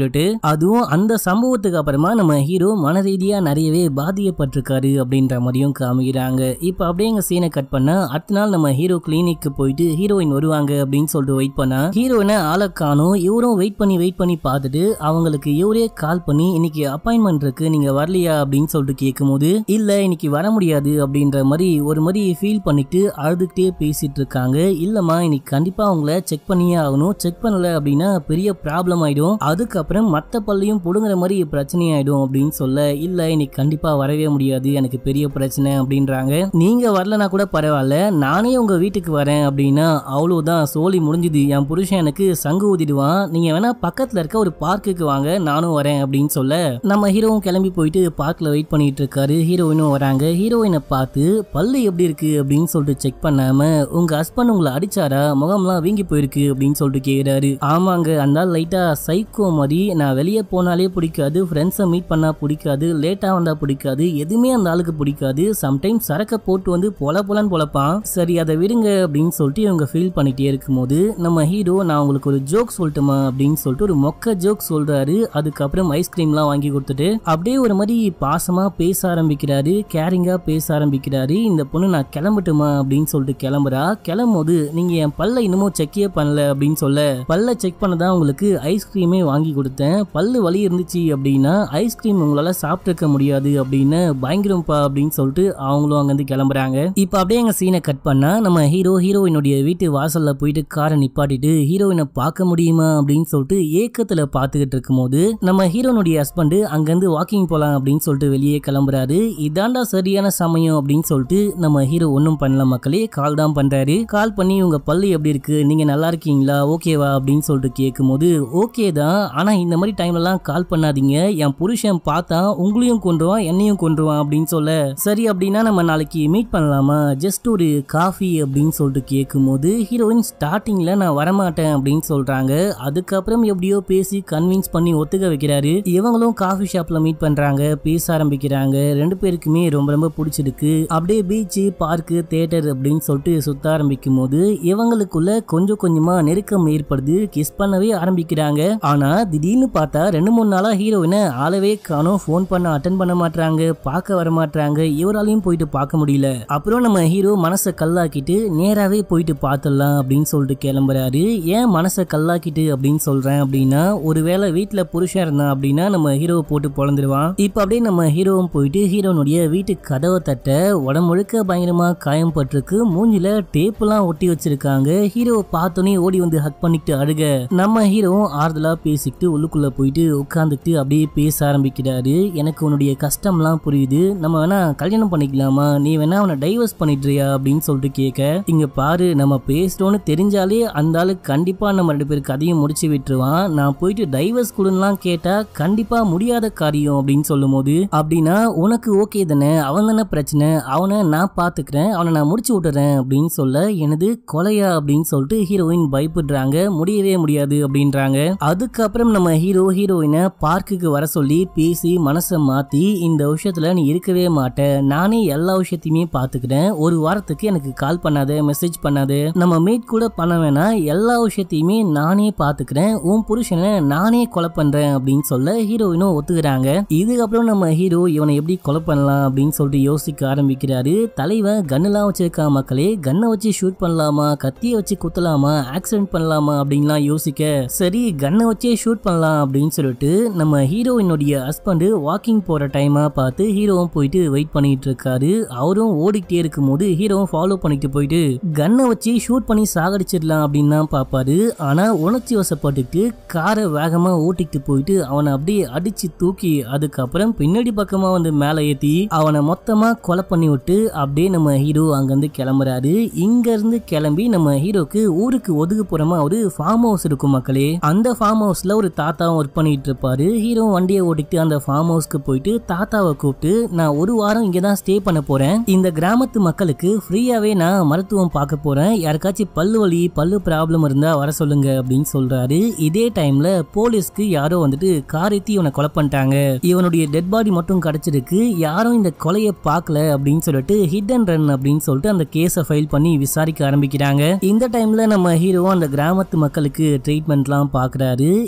சொல்லிட்டு அதுவும் அந்த சம்பவத்துக்கு அப்புறமா நம்ம ஹீரோ மனரீதியா நிறையவே பாதிக்கப்பட்டிருக்காரு அப்படின்ற மாதிரியும் காமிக்கிறாங்க. இப்ப அப்படியே எங்க சீனை கட் பண்ணா அடுத்த நாள் நம்ம ஹீரோ கிளினிக்கு போயிட்டு ஹீரோயின் வருவாங்க அப்படின்னு சொல்லிட்டு வெயிட் பண்ணா ஹீரோயினை ஆளை காணோம். இவரும் வெயிட் பண்ணி பார்த்துட்டு அவங்களுக்கு இவரே கால் பண்ணி இன்னைக்கு அப்பாயின்மெண்ட் இருக்கு நீங்க வரலையா அப்படின்னு சொல்லிட்டு கேட்கும்போது இல்ல இன்னைக்கு வர முடியாது அப்படின்ற மாதிரி ஒரு மாதிரி ஃபீல் பண்ணிட்டு அழுதுகிட்டே பேசிட்டு இருக்காங்க. இல்லம்மா இன்னைக்கு கண்டிப்பா அவங்கள செக் பண்ணியே ஆகணும், செக் பண்ணல அப்படின்னா பெரிய ப்ராப்ளம் ஆயிடும், அதுக்கப்புறம் மத்த பல்லையும் புடுங்குற மாதிரி பிரச்சனை ஆயிடும் அப்படின்னு சொல்ல இல்ல இன்னைக்கு கண்டிப்பா வரவே முடியாது எனக்கு பெரிய பிரச்சனை அப்படின்றாங்க. நீங்க வரலனா கூட பரவாயில்ல நானே உங்க வீட்டுக்கு வரேன் அப்படின்னா அவ்வளவுதான் சோலி முடிஞ்சுது, என் புருஷன் எனக்கு சங்கு ஊதிடுவான், நீங்க வேணா பக்கத்துல இருக்க ஒரு பார்க்குக்கு வாங்க நானும் வரேன் அப்படின்னு சொல்ல நம்ம ஹீரோவும் கிளம்பி போயிட்டு பார்க்ல வெயிட் பண்ணிட்டு இருக்காரு. ஹீரோயினும் வராங்க. ஹீரோயினை பார்த்து பல்லு எப்படி இருக்கு அப்படின்னு சொல்லிட்டு செக் பண்ணாம உங்க ஹஸ்பண்ட் உங்களை அடிச்சாரா, முகம்லாம் வீங்கி போயிருக்கு அப்படின்னு சொல்லிட்டு கேக்குறாரு. ஆமாங்க அந்த லைட்டா சைக்கோ மாதிரி, நான் வெளியே போனாலே பிடிக்காது, ஃப்ரெண்ட்ஸை மீட் பண்ணா பிடிக்காது, லேட்டா வந்தா பிடிக்காது, எதுவுமே அந்த ஆளுக்கு பிடிக்காது, சம்டைம்ஸ் சரக்க போட்டு வந்து பொலன்னு பொழப்பான், சரி அதை விடுங்க அப்படின்னு சொல்லிட்டு இவங்க ஃபீல் பண்ணிட்டே இருக்கும்போது நம்ம ஹீரோ நான் உங்களுக்கு ஒரு ஜோக் சொல்லட்டுமா அப்படின்னு சொல்லிட்டு ஒரு மொக்க ஜோக் சொல்றாரு. அதுக்கப்புறம் ஐஸ்கிரீம்லாம் வாங்கி கொடுத்துட்டு அப்படியே ஒரு மாதிரி பாசமா பேச ஆரம்பிக்கிறாரு, கேரிங்கா பேச ஆரம்பிக்கிறாரு. இந்த பொண்ணு நான் கிளம்பட்டுமா அப்படின்னு சொல்லிட்டு கிளம்புறா. கிளம்பும்போது நீங்க என் பல்ல இன்னமும் செக்கே பண்ணல அப்படின்னு சொல்ல பல்ல செக் பண்ணதான் உங்களுக்கு ஐஸ்கிரீமே வாங்கி கொடுத்தேன், பல்லு வலி இருந்துச்சு அப்படின்னா ஐஸ்கிரீம் உங்களால சாப்பிட்டுருக்க முடியாது அப்படின்னு பயங்கரம்பா அப்படின்னு சொல்லிட்டு அவங்களும் அங்கிருந்து கிளம்புறாங்க. இப்ப அப்படியே எங்க சீனை கட் பண்ணா நம்ம ஹீரோயினுடைய வீட்டு வாசல்ல போயிட்டு காரை நிப்பாட்டிட்டு ஹீரோயினை பார்க்க முடியுமா அப்படின்னு சொல்லிட்டு ஏக்கத்துல பாத்துக்கிட்டு இருக்கும் போது நம்ம ஹீரோனுடைய ஹஸ்பண்ட் அங்கிருந்து வாக்கிங் போலாம் அப்படின்னு சொல்லிட்டு வெளியே கிளம்புறாரு. இதாண்டா சரியான சமயம் அப்படின்னு சொல்லிட்டு நம்ம ஹீரோ ஒன்னும் பண்ணல மக்களே, கால் தான் பண்றாரு. கால் பண்ணி உங்க பல்லு எப்படி இருக்கு, நீங்க நல்லா இருக்கீங்களா, ஓகேவா அப்படின்னு சொல்லிட்டு கேட்கும் போது ஓகே தான், ஆனா இந்த மாதிரி டைம்ல எல்லாம் கால் பண்ணாதீங்க, என் புருஷன் பார்த்தா உங்களையும் கொண்டுவான் என்னையும் கொண்டுவான் அப்படின்னு சொல்ல சரி அப்படின்னா நம்ம நாளைக்கு மீட் பண்ணலாமா, ஜஸ்ட் ஒரு காஃபி அப்படின்னு சொல்லிட்டு கேட்கும் போது ஹீரோயின் ஸ்டார்டிங்ல நான் வரமாட்டேன் அப்படின்னு சொல்றாங்க. அதுக்கப்புறம் எப்படியோ பேசி கன்வின்ஸ் பண்ணி ஒத்துக்க வைக்கிறாரு. இவங்களும் காஃபி ஷாப்ல மீட் பண்றாங்க, பேச ஆரம்பிக்கிறாங்க. ரெண்டு பேருக்குமே ரொம்ப ரொம்ப பிடிச்சிருக்கு. அப்படியே பீச் பார்க்கு தியேட்டர் அப்படின்னு சொல்லிட்டு சுத்த ஆரம்பிக்கும் போது இவங்களுக்குள்ள கொஞ்சம் கொஞ்சமா நெருக்கம் ஏற்படுது, கிஸ் பண்ணவே ஆரம்பிக்கிறாங்க. ஆனா திடீர்னு பார்த்தா 2-3 நாளா ஹீரோயினை ஆளவே காணோம், போன் பண்ண அட்டன் பண்ண மாட்டாங்க, பார்க்க வர மாட்டாங்க, இவராலையும் போயிட்டு பார்க்க முடியல. அப்புறம் நம்ம ஹீரோ மனசை கல்லாக்கிட்டு நேராவே போயிட்டு பார்த்துடலாம் அப்படின்னு சொல்லிட்டு கிளம்புறாரு. ஏன் மனசை கல்லாக்கிட்டு அப்படின்னு சொல்றேன் அப்படின்னா ஒருவேளை வீட்டுல புருஷன் இருந்தான் அப்படின்னா நம்ம ஹீரோவை போட்டு பொழந்துருவான். இப்ப அப்படியே நம்ம ஹீரோவும் போயிட்டு ஹீரோனுடைய வீட்டு கதவை தட்ட உடம்பு முழுக்க பயங்கரமா காயம் பட்டிருக்கு, மூஞ்சில டேப் எல்லாம் ஒட்டி வச்சிருக்காங்க. ஹீரோவை பார்த்தோன்னே ஓடி வந்து ஹக் பண்ணிட்டு அழுக நம்ம ஹீரோவும் ஆறுதலா பேசிக்கிட்டு உள்ளுக்குள்ள போயிட்டு உட்காந்துட்டு அப்படியே பேச ஆரம்பிக்கிறாரு. எனக்கு உன்னுடைய கஷ்டம்லாம் புரியுது, நம்ம வேணா கல்யாணம் பண்ணிக்கலாமா, நீ வேணா அவனை டைவர்ஸ் பண்ணிடுறியா அப்படின்னு சொல்லிட்டு கேட்க இங்க பாரு நம்ம பேசுறோன்னு தெரிஞ்சாலே அந்த ஆளு கண்டிப்பா நம்ம 2 பேர் கதையும் முடிச்சு விட்டுருவான், நான் போயிட்டு டைவர்ஸ் கொடுலாம் கேட்டா கண்டிப்பா முடியாத காரியம் அப்படின்னு சொல்லும் போது அப்படின்னா உனக்கு ஓகே தானே, அவன் தானே பிரச்சனை, அவனை நான் பாத்துக்கிறேன், அவனை நான் முடிச்சு விட்டுறேன் அப்படின்னு சொல்ல எனது கொலையா அப்படின்னு சொல்லிட்டு ஹீரோயின் பயப்படுறாங்க, முடியவே முடியாது அப்படின்றாங்க. அதுக்கப்புறம் நம்ம ஹீரோயினை பார்க்குக்கு வர சொல்லி பேசி மனசை மாத்தி இந்த விஷயத்துல நீ இருக்கவே மாட்ட, நானே எல்லா விஷயத்தையுமே பாத்துக்கிறேன், ஒரு வாரத்துக்கு எனக்கு கால் பண்ணாத, மெசேஜ் பண்ணாத, நம்ம மீட் கூட பண்ண வேணாம், எல்லா விஷயத்தையுமே நானே பாத்துக்கிறேன், உன் புருஷனை நானே கொலை பண்றேன் அப்படின்னு சொல்ல ஹீரோயினும் ஒத்துக்கிறாங்க. இதுக்கப்புறம் நம்ம ஹீரோ இவனை எப்படி கொலை பண்ணலாம் அப்படின்னு சொல்லிட்டு யோசிக்க ஆரம்பிக்கிறாரு. தலைவன் கன்னெல்லாம் வச்சிருக்கா மக்களே, கன்னை வச்சு ஷூட் பண்ணலாமா, கத்தியை வச்சு குத்தலாமா, ஆக்சிடென்ட் பண்ணலாமா அப்படின்லாம் யோசிக்க சரி கன்னை வச்சே ஷூட் பண்ணலாம் அப்படின்னு சொல்லிட்டு நம்ம ஹீரோயினுடைய ஹஸ்பண்ட் வாக்கிங் போற டைமா பார்த்து ஹீரோவும் போயிட்டு வெயிட் பண்ணிட்டு இருக்காரு. அவரும் ஓடிக்கிட்டே இருக்கும் போது ஹீரோவும் ஃபாலோ பண்ணிட்டு போயிட்டு கன்னை வச்சு ஷூட் பண்ணி சாகடிச்சிடலாம் அப்படின்னு தான் பாப்பாரு. ஆனா உணர்ச்சி வசப்பட்டுட்டு காரை வேகமா ஓட்டிட்டு போயிட்டு அவனை அப்படியே அடிச்சு தூக்கி அதுக்கப்புறம் பின்னாடி பக்கமா வந்து மேல ஏத்தி அவனை மொத்தமா கொலை பண்ணி விட்டு அப்படியே நம்ம ஹீரோ அங்கிருந்து கிளம்புறாரு. இங்க இருந்து கிளம்பி நம்ம ஹீரோக்கு ஊருக்கு ஒதுக்குப்புறமா ஒரு ஃபார்ம் ஹவுஸ் இருக்கும் மக்களே, அந்த ஃபார்ம் ஹவுஸ்ல ஒரு தாத்தாவும் ஒர்க் பண்ணிட்டு இருப்பாரு. ஹீரோ வண்டியை ஓட்டிட்டு அந்த ஃபார்ம் ஹவுஸ்க்கு போயிட்டு தாத்தாவை கூப்பிட்டு நான் ஒரு வாரம் இங்கதான் ஸ்டே பண்ண போறேன், இந்த கிராமத்து மக்களுக்கு ஃப்ரீயாவே நான் மருத்துவம் பார்க்க போறேன், யாருக்காச்சும் பல்லு வலி பல்லு ப்ராப்ளம் இருந்தா வர சொல்லுங்க அப்படின்னு சொல்றாரு. இதே டைம்ல போலீஸ்க்கு யாரோ வந்துட்டு கார் ஏத்தி இவனை கொலை பண்ணிட்டாங்க, இவனுடைய டெட் பாடி மட்டும் கிடைச்சிருக்கு, யாரும் இந்த கொலையை பார்க்கல அப்படின்னு சொல்லிட்டு ஹிட் அண்ட் ரன் அப்படின்னு சொல்லிட்டு அந்த கேஸை ஃபைல் பண்ணி விசாரிக்க ஆரம்பிக்கிறாங்க. இந்த டைம்ல நம்ம ஹீரோ அந்த கிராமத்து மக்களுக்கு ட்ரீட்மெண்ட்லாம் பாக்குறாரு. யாரோ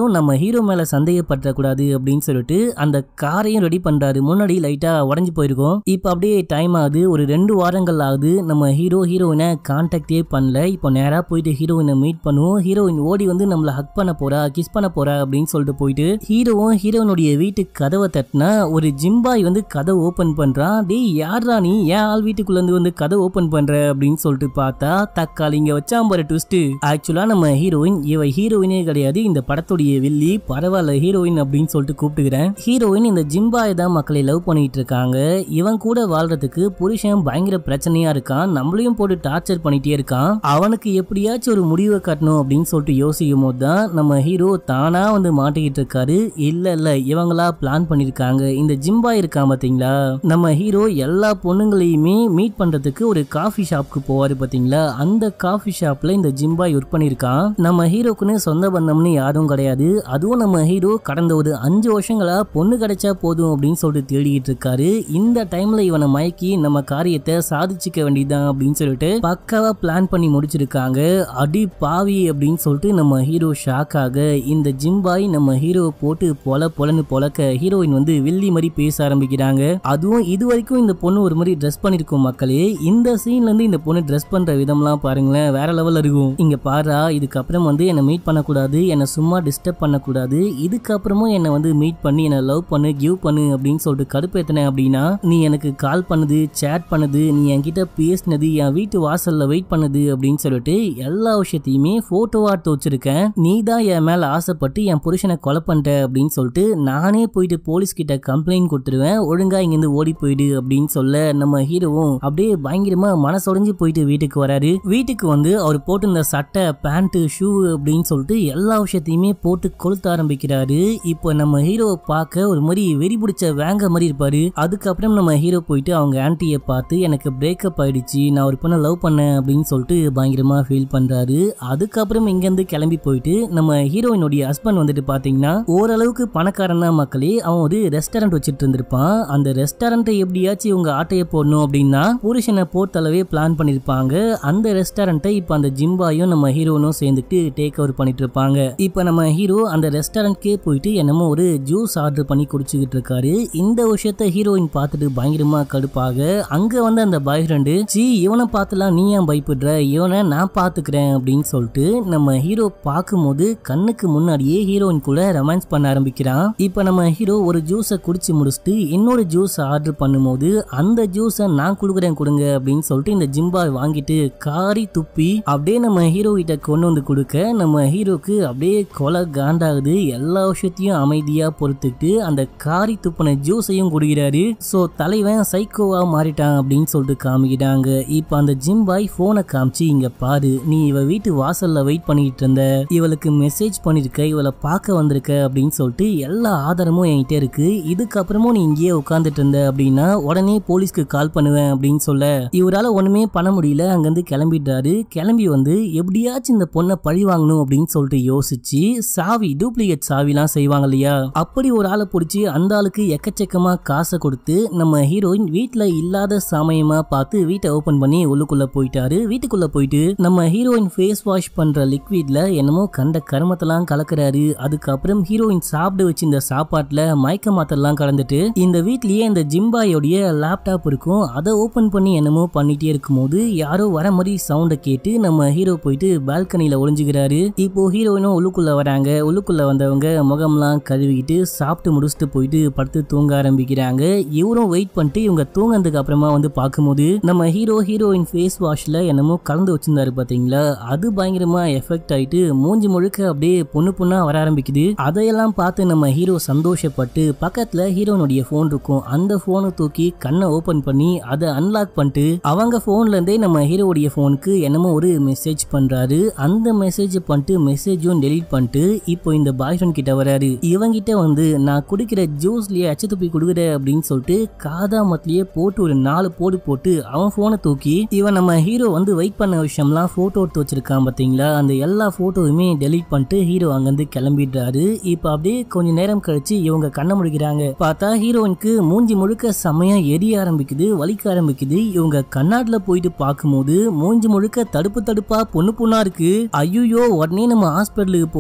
யாரும் நம்ம ஹீரோ மேல சந்தேகப்பட கூடாது அப்படின்னு சொல்லிட்டு அந்த காரையும் ரெடி பண்றாரு. முன்னாடி லைட்டா உடைஞ்சு போயிருக்கும். இப்ப அப்படியே டைம் ஆகுது. ஒரு 2 வாரங்கள் ஆகுது. நம்ம ஹீரோயினை கான்டாக்டே பண்ணல. இப்போ நேரா போயிட்டு ஹீரோயினை மீட் பண்ணுவோம். ஹீரோயின் ஓடி வந்து நம்மள ஹக் பண்ண போறா, கிஸ் பண்ண போறா அப்படின்னு சொல்லிட்டு போயிட்டு ஹீரோவும் ஹீரோயினுடைய வீட்டுக்கு கதவை தட்டினா ஒரு ஜிம்பாய் வந்து கதவை ஓபன் பண்றான். டேய் யாரா நீ, ஏன் ஆள் வீட்டுக்குள்ள வந்து கதை ஓபன் பண்ற அப்படின்னு சொல்லிட்டு பார்த்தா தக்காளி இங்க வச்சாம் பாரு ட்விஸ்ட். ஆக்சுவலா நம்ம ஹீரோயின் இவ ஹீரோயினே கிடையாது, இந்த படத்துடைய வில்லி. பரவாயில்ல ஹீரோயின் அப்படின்னு சொல்லிட்டு கூப்பிட்டுக்கிறேன். ஹீரோயின் இந்த ஜிம்பாய் தான் மக்களை லவ் பண்ணிட்டு இருக்காங்க. இவன் கூட வாழ்றதுக்கு புருஷன் பயங்கர பிரச்சனையா இருக்கான். நம்மளையும் போட்டு டார்ச்சர் பண்ணிட்டே இருக்கான். அவனுக்கு எப்படியாச்சும் ஒரு முடிவை காட்டணும் அப்படின்னு சொல்லிட்டு யோசிக்கும் போது தான் நம்ம ஹீரோ தானா வந்து மாட்டிக்கிட்டு இருக்காரு. இல்ல இவங்களா பிளான் பண்ணிருக்காங்க. இந்த ஜிம்பாய் இருக்கான் பாத்தீங்களா, நம்ம ஹீரோ எல்லா பொண்ணுங்களையுமே மீட் பண்றதுக்கு ஒரு காஃபி ஷாப்க்கு போவாரு பாத்தீங்களா. அந்த காஃபி ஷாப்ல இந்த ஜிம்பாய் ஒர்க் பண்ணிருக்கான். நம்ம ஹீரோக்குன்னு சொந்த பந்தம்னு யாரும் கிடையாது. அதுவும் நம்ம ஹீரோ கடந்த ஒரு 5 வருஷங்களா பொண்ணு கிடைச்சா போதும் அப்படின்னு சொல்லிட்டு தேடிட்டு இருக்காரு. இந்த டைம்ல இவனை மயக்கி நம்ம காரியத்தை சாதிச்சுக்க வேண்டியதான் அப்படின்னு சொல்லிட்டு பக்காவா பிளான் பண்ணி முடிச்சிருக்காங்க. அடி பாவி அப்படின்னு சொல்லிட்டு நம்ம ஹீரோ ஷாக் ஆக இந்த ஜிம்பாய் நம்ம ஹீரோ போட்டு பொலன்னு பொலக்க ஹீரோயின் வந்து வில்லி மாதிரி பேச ஆரம்பிக்கிறாங்க. அதுவும் இது வரைக்கும் இந்த பொண்ணு ஒரு மாதிரி ட்ரெஸ் பண்ணிருக்கும் மக்களே. இந்த சீன்ல இருந்து இந்த பொண்ணு ட்ரெஸ் பண்ற விதம்லாம் பாருங்களேன், வேற லெவல்ல இருக்கும். இங்க பாரா, இதுக்கப்புறம் வந்து என்ன மீட் பண்ணக்கூடாது, என்ன சும்மா டிஸ்டர்ப் பண்ணக்கூடாது, இதுக்கப்புறமும் என்ன வந்து மீட் பண்ணி என்ன லவ் பண்ணு, கிவ் பண்ணு அப்படின்னு சொல்லிட்டு கடுப்பேத்தன அப்படின்னா நீ எனக்கு கால் பண்ணுது, சேட் பண்ணுது, நீ என்கிட்ட பேசினது, என் வீட்டு வாசல்ல வெயிட் பண்ணுது அப்படின்னு சொல்லிட்டு எல்லா விஷயத்தையுமே போட்டோவா எடுத்து வச்சிருக்கேன். நீ தான் என் மேல ஆசைப்பட்டு என் புருஷனை கொலை பண்ணிட்ட அப்படின்னு சொல்லிட்டு நானே போயிட்டு போலீஸ் கிட்ட கம்ப்ளைண்ட் கொடுத்துருவேன், ஒழுங்கா இங்கிருந்து ஓடி போயிடு அப்படின்னு சொல்ல நம்ம ஹீரோவும் அப்படியே பயங்கரமா மனசொடைஞ்சு போயிட்டு வீட்டுக்கு வராரு. வீட்டுக்கு வந்து அவர் போட்டிருந்த சட்டை, பேண்ட், ஷூ அப்படின்னு சொல்லிட்டு எல்லா விஷயத்தையுமே போட்டு கொளுத்த ஆரம்பிக்கிறாரு. இப்போ நம்ம ஹீரோவை பார்க்க ஒரு மாதிரி வெறி பிடிச்ச வேங்க மாதிரி இருப்பாரு. அதுக்கப்புறம் நம்ம ஹீரோ போயிட்டு அவங்க ஆன்ட்டியை பார்த்து எனக்கு பிரேக்கப் ஆயிடுச்சு, நான் ஒரு பொண்ணை லவ் பண்ணேன் அப்படின்னு சொல்லிட்டு பயங்கரமா ஃபீல் பண்றாரு. அதுக்கப்புறம் இங்கிருந்து கிளம்பி போயிட்டு நம்ம ஹீரோயினுடைய ஹஸ்பண்ட் வந்துட்டு பாத்தீங்கன்னா ஓரளவுக்கு பணக்காரன் தான் மக்களே. அவன் ஒரு ரெஸ்டாரண்ட் வச்சுட்டு இருந்திருப்பான். அந்த ரெஸ்டாரண்ட்டை எப்படியாச்சும் இவங்க ஆட்டைய போடணும் அப்படின்னா புருஷனை போர்த்தளவே பிளான் பண்ணிருப்பாங்க. அந்த ரெஸ்டாரண்ட்டை இப்ப அந்த ஜிம்பாயும் நம்ம ஹீரோனும் சேர்ந்துட்டு டேக் ஓவர் பண்ணிட்டு இருப்பாங்க. இப்ப நம்ம ஹீரோ அந்த ரெஸ்டாரண்ட்கே போயிட்டு என்னமோ ஒரு ஜூஸ் ஆர்டர் பண்ணி குடிச்சுக்கிட்டு இருக்காரு. இந்த விஷயத்த ஹீரோயின் பார்த்துட்டு பயங்கரமா கடுப்பாக அங்க வந்து அந்த பாய் ஃப்ரெண்டு இவனை பார்த்துலாம் நீ ஏன் பயப்படுற, இவனை நான் பாத்துக்கிறேன் அப்படின்னு சொல்லிட்டு நம்ம ஹீரோ பார்க்கும்போது கண்ணுக்கு முன்னாடியே ஹீரோயின் கூட ரொமான்ஸ் பண்ண ஆரம்பிக்கிறான். இப்ப நம்ம ஹீரோ ஒரு ஜூஸை குடிச்சு முடிச்சுட்டு இன்னொரு ஜூஸ் ஆர்டர் பண்ணும்போது அந்த ஜூஸை நான் கொடுக்குறேன் கொடுங்க அப்படின்னு சொல்லிட்டு இந்த ஜிம்பாய் வாங்கிட்டு காரி துப்பி அப்படியே நம்ம ஹீரோ கிட்ட கொண்டு வந்து கொடுக்க நம்ம ஹீரோக்கு அப்படியே கொலை காண்டாகுது. எல்லா விஷயத்தையும் அமைதியா பொறுத்துக்கிட்டு அந்த காரி துப்பின ஜூஸையும் குடிக்கிறாரு. சோ தலைவன் சைக்கோவா மாறிட்டான் அப்படின்னு சொல்லிட்டு காமிக்கிறாங்க. இப்ப அந்த ஜிம்பாய் போனை காமிச்சு இங்க பாரு, நீ இவ வீட்டு வாசல்ல வெயிட் பண்ணிட்டு இருந்த, இவளுக்கு மெசேஜ் பண்ணிருக்க, இவளை பார்க்க வந்திருக்க அப்படின்னு சொல்லிட்டு எல்லா ஆதாரமும் என்கிட்ட இருக்கு, இதுக்கப்புறமும் நீ இங்கேயே உட்காந்துட்டு இருந்த அப்படின்னா உடனே போலீஸ்க்கு கால் பண்ணுவேன் அப்படின்னு சொல்ல இவரால ஒண்ணுமே பண்ண முடியல. அங்கிருந்து கிளம்பிடுறாரு. கிளம்பி வந்து எப்படியாச்சும் இந்த பொண்ணை பழி வாங்கணும் அப்படின்னு சொல்லிட்டு யோசிச்சு சாவி, டூப்ளிகேட் சாவிலாம் செய்வாங்க இல்லையா, அப்படி ஒரு ஆளை பிடிச்சி அந்த ஆளுக்கு எக்கச்சக்கமா காசை கொடுத்து நம்ம ஹீரோயின் வீட்டுல இல்லாத சமயமா பார்த்து வீட்டை ஓபன் பண்ணி உள்ளுக்குள்ள போயிட்டாரு. வீட்டுக்குள்ள போயிட்டு நம்ம ஹீரோயின் ஃபேஸ் வாஷ் பண்ற லிக்விட்ல என்னமோ கண்ட கருமத்தெல்லாம் கலக்குறாரு. அதுக்கப்புறம் ஹீரோயின் சாப்பிட வச்சு இந்த சாப்பாட்டுல மயக்க மாத்தெல்லாம் கலந்துட்டு இந்த வீட்லயே இந்த ஜிம்பாயோடைய லேப்டாப் இருக்கும், அதை ஓபன் பண்ணி என்னமோ பண்ணிட்டே இருக்கும்போது யாரோ வர மாதிரி சவுண்ட கேட்டு நம்ம ஹீரோ போயிட்டு பால்கனில ஒளிஞ்சுக்கிறாரு. இப்போ ஹீரோயினும் உள்ளுக்குள்ள வராங்க. உள்ளுக்குள்ள வந்தவங்க முகம்லாம் கழுவிக்கிட்டு சாப்பிட்டு முடிச்சுட்டு போயிட்டு படுத்து தூங்க ஆரம்பிக்கிறாங்க. இவரும் வெயிட் பண்ணிட்டு இவங்க தூங்கினதுக்கு அப்புறமா வந்து பார்க்கும்போது நம்ம ஹீரோயின் ஃபேஸ் வாஷ்ல என்னமோ கலந்து வச்சிருந்தாரு பாத்தீங்களா, அது பயங்கரமா எஃபெக்ட் ஆயிட்டு மூஞ்சி முழுக்க அப்படியே பொண்ணா வர ஆரம்பிக்குது. அதையெல்லாம் பார்த்து நம்ம ஹீரோ சந்தோஷப்பட்டு பக்கத்துல ஹீரோனுடைய போன் இருக்கும், அந்த போனை தூக்கி கண்ணை ஓபன் பண்ணி அதை அன்லாக் பண்ணிட்டு அவங்க போன்ல இருந்தே நம்ம ஹீரோடைய போனுக்கு என்னமோ ஒரு மெசேஜ் பண்றாரு. அந்த மெசேஜ் பண்ணிட்டு மெசேஜும் டெலீட் பண்ணிட்டு இப்போ இந்த பாய் ஃப்ரெண்ட் கிட்ட வராரு. இவங்கிட்ட வந்து நான் குடிக்கிற ஜூஸ்லயே அச்சு துப்பி குடுக்குற அப்படின்னு சொல்லிட்டு காதாமத்திலேயே போட்டு ஒரு 4 போடு போட்டு அவன் போனை தூக்கி இவன் நம்ம ஹீரோ வந்து வெயிட் பண்ண விஷயம்லாம் போட்டோ எடுத்து வச்சிருக்கான் பாத்தீங்களா, அந்த எல்லா போட்டோவுமே டெலீட் பண்ணிட்டு ஹீரோ அங்கிருந்து கிளம்பிடுறாரு. இப்ப அப்படியே கொஞ்ச நேரம் கழிச்சு இவங்க கண்ண முடிக்கிறாங்க. பார்த்தா ஹீரோயினுக்கு மூஞ்சி முழுக்க செமையா எரிய ஆரம்பிக்குது, வலிக்க ஆரம்பிக்குது. இவங்க கண்ணாடில போயிட்டு பார்க்கும்போது மூஞ்சி முழுக்க தடுப்பா பொண்ணா இருக்கு. ஐயோ உடனே நம்ம ஹாஸ்பிட்டலுக்கு போகணும் அப்படின்னு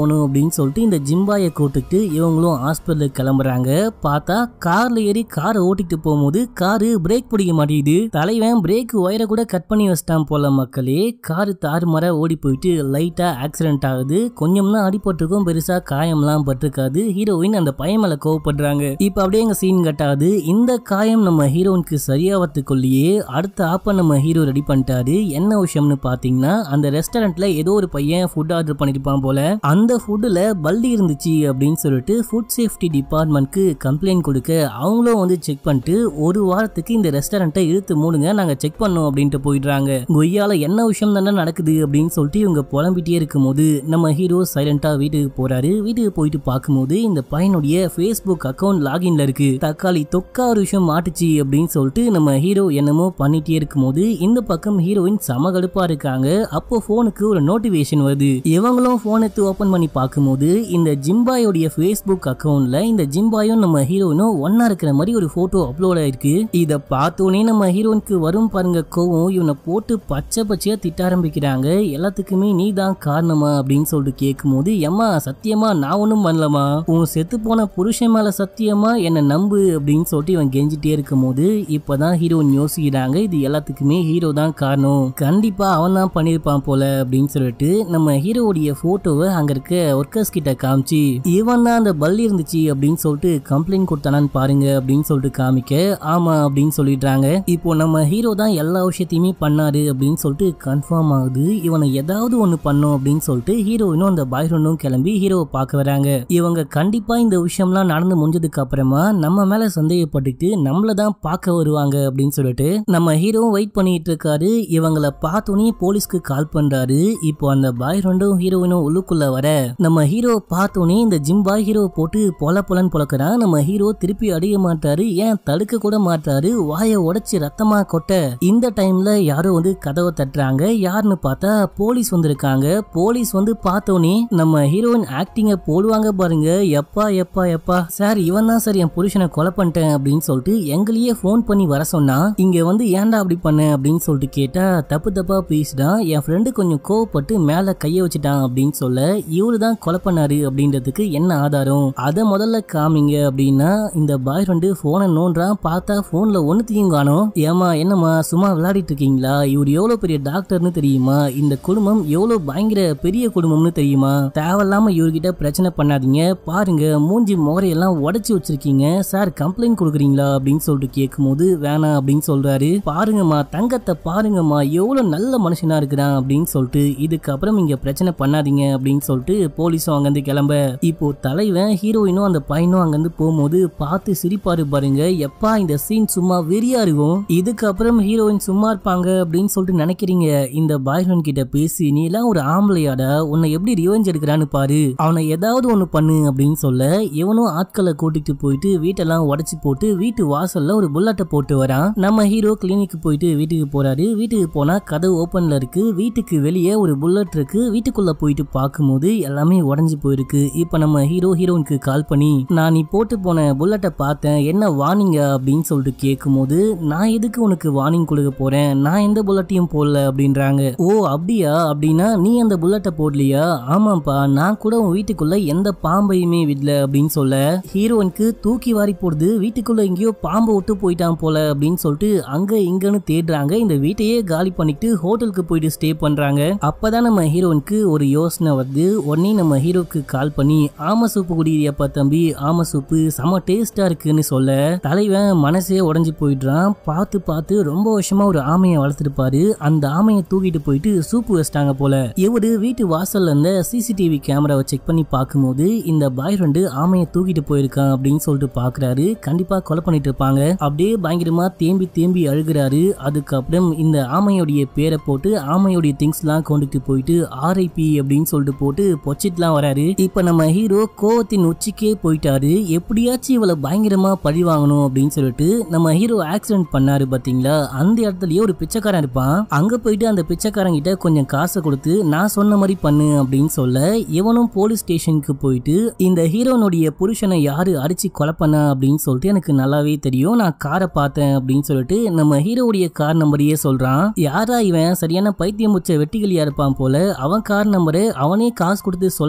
அப்படின்னு சொல்லிட்டு இந்த ஜிம்பாயை கூட்டிட்டு இவங்களும் ஹாஸ்பிட்டலுக்கு கிளம்புறாங்க. பார்த்தா கார்ல ஏறி காரை ஓட்டிட்டு போகும்போது காரு பிரேக் பிடிக்க மாட்டேங்குது. தலைவன் பிரேக் ஒயரை கூட கட் பண்ணி வச்சிட்டான் போல மக்களே. காரு தாறுமாறா ஓடி போயிட்டு லைட்டா ஆக்சிடென்ட் ஆகுது. கொஞ்சம் தான் அடிபட்டிருக்கும், பெருசா காயம்லாம் பட்டிருக்காது. ஹீரோயின் அந்த பையன் மேல கோவப்படுறாங்க. இப்ப அப்படியே எங்க சீன் கட் ஆகுது. இந்த காயம் நம்ம ஹீரோயினுக்கு சரியாவதுக்குள்ளேயே அடுத்த ஆப்ப நம்ம ஹீரோ ரெடி பண்ணிட்டாரு. என்ன விஷயம்னு பாத்தீங்கன்னா, அந்த ரெஸ்டாரண்ட்ல ஏதோ ஒரு பையன் ஃபுட் ஆர்டர் பண்ணிருப்பான் போல. அந்த ஃபுட்ல பல்லி இருந்துச்சு அப்படின்னு சொல்லிட்டு ஃபுட் சேஃப்டி டிபார்ட்மெண்ட்க்கு கம்ப்ளைண்ட் கொடுக்க அவங்களும் வந்து செக் பண்ணிட்டு ஒரு வாரத்துக்கு இந்த ரெஸ்டாரண்ட்டை இழுத்து மூடுங்க, நாங்க செக் பண்ணோம் அப்படின்ட்டு போயிடுறாங்க. கொய்யால என்ன விஷயம் தானே நடக்குது அப்படின்னு சொல்லிட்டு இவங்க புலம்பிட்டே இருக்கும் போது நம்ம ஹீரோ சைலண்டா வீட்டுக்கு போறாரு. வீட்டுக்கு போயிட்டு பார்க்கும்போது இந்த பையனுடைய Facebook அக்கௌண்ட் லாகின்ல இருக்கு. தக்காளி தொக்கா ஒரு விஷயம் மாட்டுச்சு அப்படின்னு சொல்லிட்டு நம்ம ஹீரோ என்னமோ பண்ணிட்டே இருக்கும் போது இந்த பக்கம் ஹீரோயின் சமகடுப்பா இருக்காங்க. அப்போ போனுக்கு ஒரு நோட்டிபிகேஷன் வருது. இவங்களும் போன் எடுத்து ஓபன் பண்ணி பார்க்கும்போது இந்த ஜிம்பாயோடைய Facebook அக்கௌண்ட்ல இந்த ஜிம்பாயும் நம்ம ஹீரோயினும் ஒன்னா இருக்கிற மாதிரி ஒரு போட்டோ அப்லோட் ஆயிருக்கு. இத பார்த்தோன்னே நம்ம ஹீரோயினுக்கு வரும் பாருங்க கோவம். இவனை போட்டு பச்சை பச்சையா திட்ட ஆரம்பிக்கிறாங்க. எல்லாத்துக்குமே நீ தான் காரணமா அப்படின்னு சொல்லிட்டு கேட்கும்போது, எம்மா சத்தியமா நான் ஒன்னும் பண்ணலமா, உன் செத்து போன புருஷன் மேல சத்தியமா என்ன நம்பு அப்படின்னு சொல்லிட்டு இவன் கெஞ்சிட்டே இருக்கும் போது இப்பதான் ஹீரோயின் யோசிக்கிறாங்க, இது எல்லாத்துக்குமே ஹீரோ தான் காரணம், கண்டிப்பா அவன் தான் பண்ணிருப்பான் போல அப்படின்னு சொல்லிட்டு நம்ம ஹீரோடைய போட்டோவை அங்க இருக்க ஒர்க்கர்ஸ் கிட்ட காமிச்சு இவன் தான் அந்த பல்லி இருந்துச்சு அப்படின்னு சொல்லிட்டு கம்ப்ளைண்ட் கொடுத்தானான்னு பாருங்க அப்படின்னு சொல்லிட்டு காமிக்க ஆமா அப்படின்னு சொல்லிடுறாங்க. இப்போ நம்ம ஹீரோ தான் எல்லா விஷயத்தையுமே பண்ணாரு அப்படின்னு சொல்லிட்டு கன்ஃபார்ம் ஆகுது. இவனை ஏதாவது ஒண்ணு பண்ணும் அப்படின்னு சொல்லிட்டு ஹீரோயினும் அந்த பாய் ஃப்ரெண்டும் கிளம்பி ஹீரோவை பார்க்க வராங்க. இவங்க கண்டிப்பா இந்த விஷயம்லாம் நடந்து முடிஞ்சதுக்கு அப்புறமா நம்ம மேல சந்தேகப்பட்டுட்டு நம்மள தான் பார்க்க வருவாங்க அப்படின்னு சொல்லிட்டு நம்ம ஹீரோ வெயிட் பண்ணிட்டு இருக்காரு. இவங்களை பார்த்தோன்னே போலீஸ்க்கு கால் பண்றாரு. இப்போ அந்த பாய் ஃப்ரெண்டும் ஹீரோயினும் உள்ளுக்குள்ள வர நம்ம ஹீரோ பார்த்தோன்னே இந்த ஜிம் பாய் ஹீரோ போட்டு பொலன்னு பொழக்கிறான். நம்ம ஹீரோ திருப்பி அடிக்க மாட்டாரு, ஏன் தடுக்க கூட மாட்டாரு, வாயை உடைச்சு ரத்தமா கொட்ட. இந்த டைம்ல யாரோ வந்து கதவை தட்டுறாங்க. யாருன்னு பார்த்தா போலீஸ் வந்திருக்காங்க. போலீஸ் வந்து பார்த்தோன்னே நம்ம ஹீரோயின் ஆக்டிங்க போடுவாங்க பாருங்க. எப்பா எப்பா எப்பா சார், இவன் தான் சார் என் புருஷனை கொலை பண்ணிட்டேன் அப்படின்னு சொல்லிட்டு எங்களையே போன் பண்ணி வர சொன்னா, இங்க வந்து ஏன்டா அப்படி பண்ண அப்படின்னு சொல்லிட்டு கேட்டா தப்பா பேசிட்டான், என் ஃப்ரெண்டு கொஞ்சம் கோவப்பட்டு மேல கைய வச்சுட்டான் அப்படின்னு சொல்ல, இவரு தான் கொலை பண்ணாரு அப்படின்றதுக்கு என்ன ஆதாரம், அதை முதல்ல காமிங்க அப்படின்னா இந்த பாய் ஃப்ரெண்டு போனை நோன்றான். பார்த்தா போன்ல ஒண்ணுத்தையும் காணோம். ஏமா என்னமா சும்மா விளையாடிட்டு இருக்கீங்களா, இவர் எவ்வளவு பெரிய டாக்டர்னு தெரியுமா, இந்த குடும்பம் எவ்வளவு பயங்கர பெரிய குடும்பம்னு தெரியுமா, தேவையில்லாம இவர்கிட்ட பிரச்சனை பண்ணாதீங்க, பாருங்க மூஞ்சி முகரையெல்லாம் உடைச்சு வச்சிருக்கீங்க, சார் கம்ப்ளைண்ட் கொடுக்குறீங்களா அப்படின்னு சொல்லிட்டு கேட்கும் போது வேணாம் அப்படின்னு சொல்றாரு. பாருங்கம்மா தங்கத்தை பாருங்கம்மா எவ்வளவு நல்ல மனுஷனா இருக்கிறான் அப்படின்னு சொல்லிட்டு இதுக்கப்புறம் இங்க பிரச்சனை பண்ணாதீங்க அப்படின்னு சொல்லிட்டு போலீஸும் அங்கிருந்து கிளம்ப, இப்போ தலைவன் ஹீரோயினும் அந்த பையனும் அங்கிருந்து போகும்போது பார்த்து சிரிப்பாரு பாருங்க. எப்பா இந்த சீன் சும்மா வெறியா இருக்கும். இதுக்கப்புறம் ஹீரோயின் சும்மா இருப்பாங்க அப்படின்னு சொல்லிட்டு நினைக்கிறீங்க. இந்த பாய் ஃப்ரெண்ட் கிட்ட பேசி நீ எல்லாம் ஒரு ஆம்பளையாடா, உன்னை எப்படி ரிவெஞ்ச் எடுக்கிறான்னு பாரு, அவனை ஏதாவது ஒண்ணு பண்ணு அப்படின்னு சொல்ல இவனும் ஆட்களை கூட்டிட்டு போயிட்டு வீட்டெல்லாம் உடைச்சு போட்டு வீட்டு வாசல்ல ஒரு புல்லட்டை போட்டு வரான். நம்ம ஹீரோ கிளினிக்கு போயிட்டு வீட்டுக்கு போறாரு. வீட்டுக்கு போனா கதவு ஓபன்ல இருக்கு. வீட்டுக்கு வெளியே ஒரு புல்லட் இருக்கு. வீட்டுக்குள்ள போயிட்டு பார்க்கும்போது எல்லாமே உடைஞ்சு போயிருக்கு. இப்ப நம்ம ஹீரோயினுக்கு கால் பண்ணி நான் நீ போட்டு போன புல்லட்டை பார்த்தேன், என்ன வார்னிங்க அப்படின்னு சொல்லிட்டு கேட்கும் போது, நான் எதுக்கு உனக்கு வார்னிங் கொடுக்க போறேன், நான் எந்த புல்லட்டையும் போடல அப்படின்றாங்க. ஓ அப்படியா, அப்படின்னா நீ அந்த புல்லட்டை போடலையா, ஆமாப்பா நான் கூட உன் வீட்டுக்குள்ள எந்த பாம்பையுமே விடல அப்படின்னு சொல்ல ஹீரோயினுக்கு தூக்கி வாரி போடுது. வீட்டுக்குள்ள எங்கேயோ பாம்பை விட்டு போயிட்டான் போல அப்படின்னு சொல்லிட்டு அங்க இங்கன்னு தேடுறாங்க. இந்த வீட்டையே காலி பண்ணிட்டு ஹோட்டலுக்கு போயிட்டு ஸ்டே பண்றாங்க. அப்பதான் நம்ம ஹீரோயினுக்கு ஒரு யோசனை வருது. உடனே நம்ம ஹீரோக்கு கால் பண்ணி ஆம சூப்பு குடிக்கிறியாப்பா தம்பி, ஆம சூப்பு செம டேஸ்டா இருக்குன்னு சொல்ல தலைவன் மனசே உடைஞ்சு போயிடுறான். பார்த்து ரொம்ப வருஷமா ஒரு ஆமையை வளர்த்துருப்பாரு. அந்த ஆமையை தூக்கிட்டு போயிட்டு சூப்பு வச்சிட்டாங்க போல. இவரு வீட்டு வாசல்ல இருந்த சிசிடிவி கேமராவை செக் பண்ணி பார்க்கும்போது இந்த பாய் ஃப்ரெண்டு ஆமையை தூக்கிட்டு போயிருக்கான் அப்படின்னு சொல்லிட்டு பாக்குறாரு. கண்டிப்பா கொலை பண்ணிட்டு இருப்பாங்க. அப்படியே பயங்கரமா தேம்பி அழுகிறாரு. அதுக்கப்புறம் இந்த ஆமையோடைய பேரை போட்டு ஆமையோடைய திங்ஸ் எல்லாம் கொண்டுட்டு போயிட்டு RIP அப்படின்னு சொல்லிட்டு போட்டு பொச்சிட்டுலாம் வராரு. இப்ப நம்ம ஹீரோ கோவத்தின் உச்சிக்கே போயிட்டாரு. எப்படியாச்சும் இவளை பயங்கரமா பழி வாங்கணும் அப்படின்னு சொல்லிட்டு நம்ம ஹீரோ ஆக்சிடென்ட் பண்ணாரு பாத்தீங்களா, அந்த இடத்துலயே ஒரு பிச்சைக்காரன் இருப்பான். அங்க போயிட்டு அந்த பிச்சைக்காரன் கிட்ட கொஞ்சம் காசை கொடுத்து நான் சொன்ன மாதிரி பண்ணு அப்படின்னு சொல்ல இவனும் போலீஸ் ஸ்டேஷனுக்கு போயிட்டு இந்த ஹீரோனுடைய புருஷனை யாரு அடிச்சு கொலை பண்ண அப்படின்னு சொல்லிட்டு எனக்கு நல்லாவே தெரியும், நான் காரை பார்த்தேன் அப்படின்னு சொல்லிட்டு நம்ம ஹீரோவுடைய கார் நம்பரையே சொல்றான். யாரா இவன் சரியான பைத்தியம் முச்ச வெட்டிகளியா இருப்பான் போல, அவன் கார் நம்பரு அவனே காசு கொடுத்து சொல்ல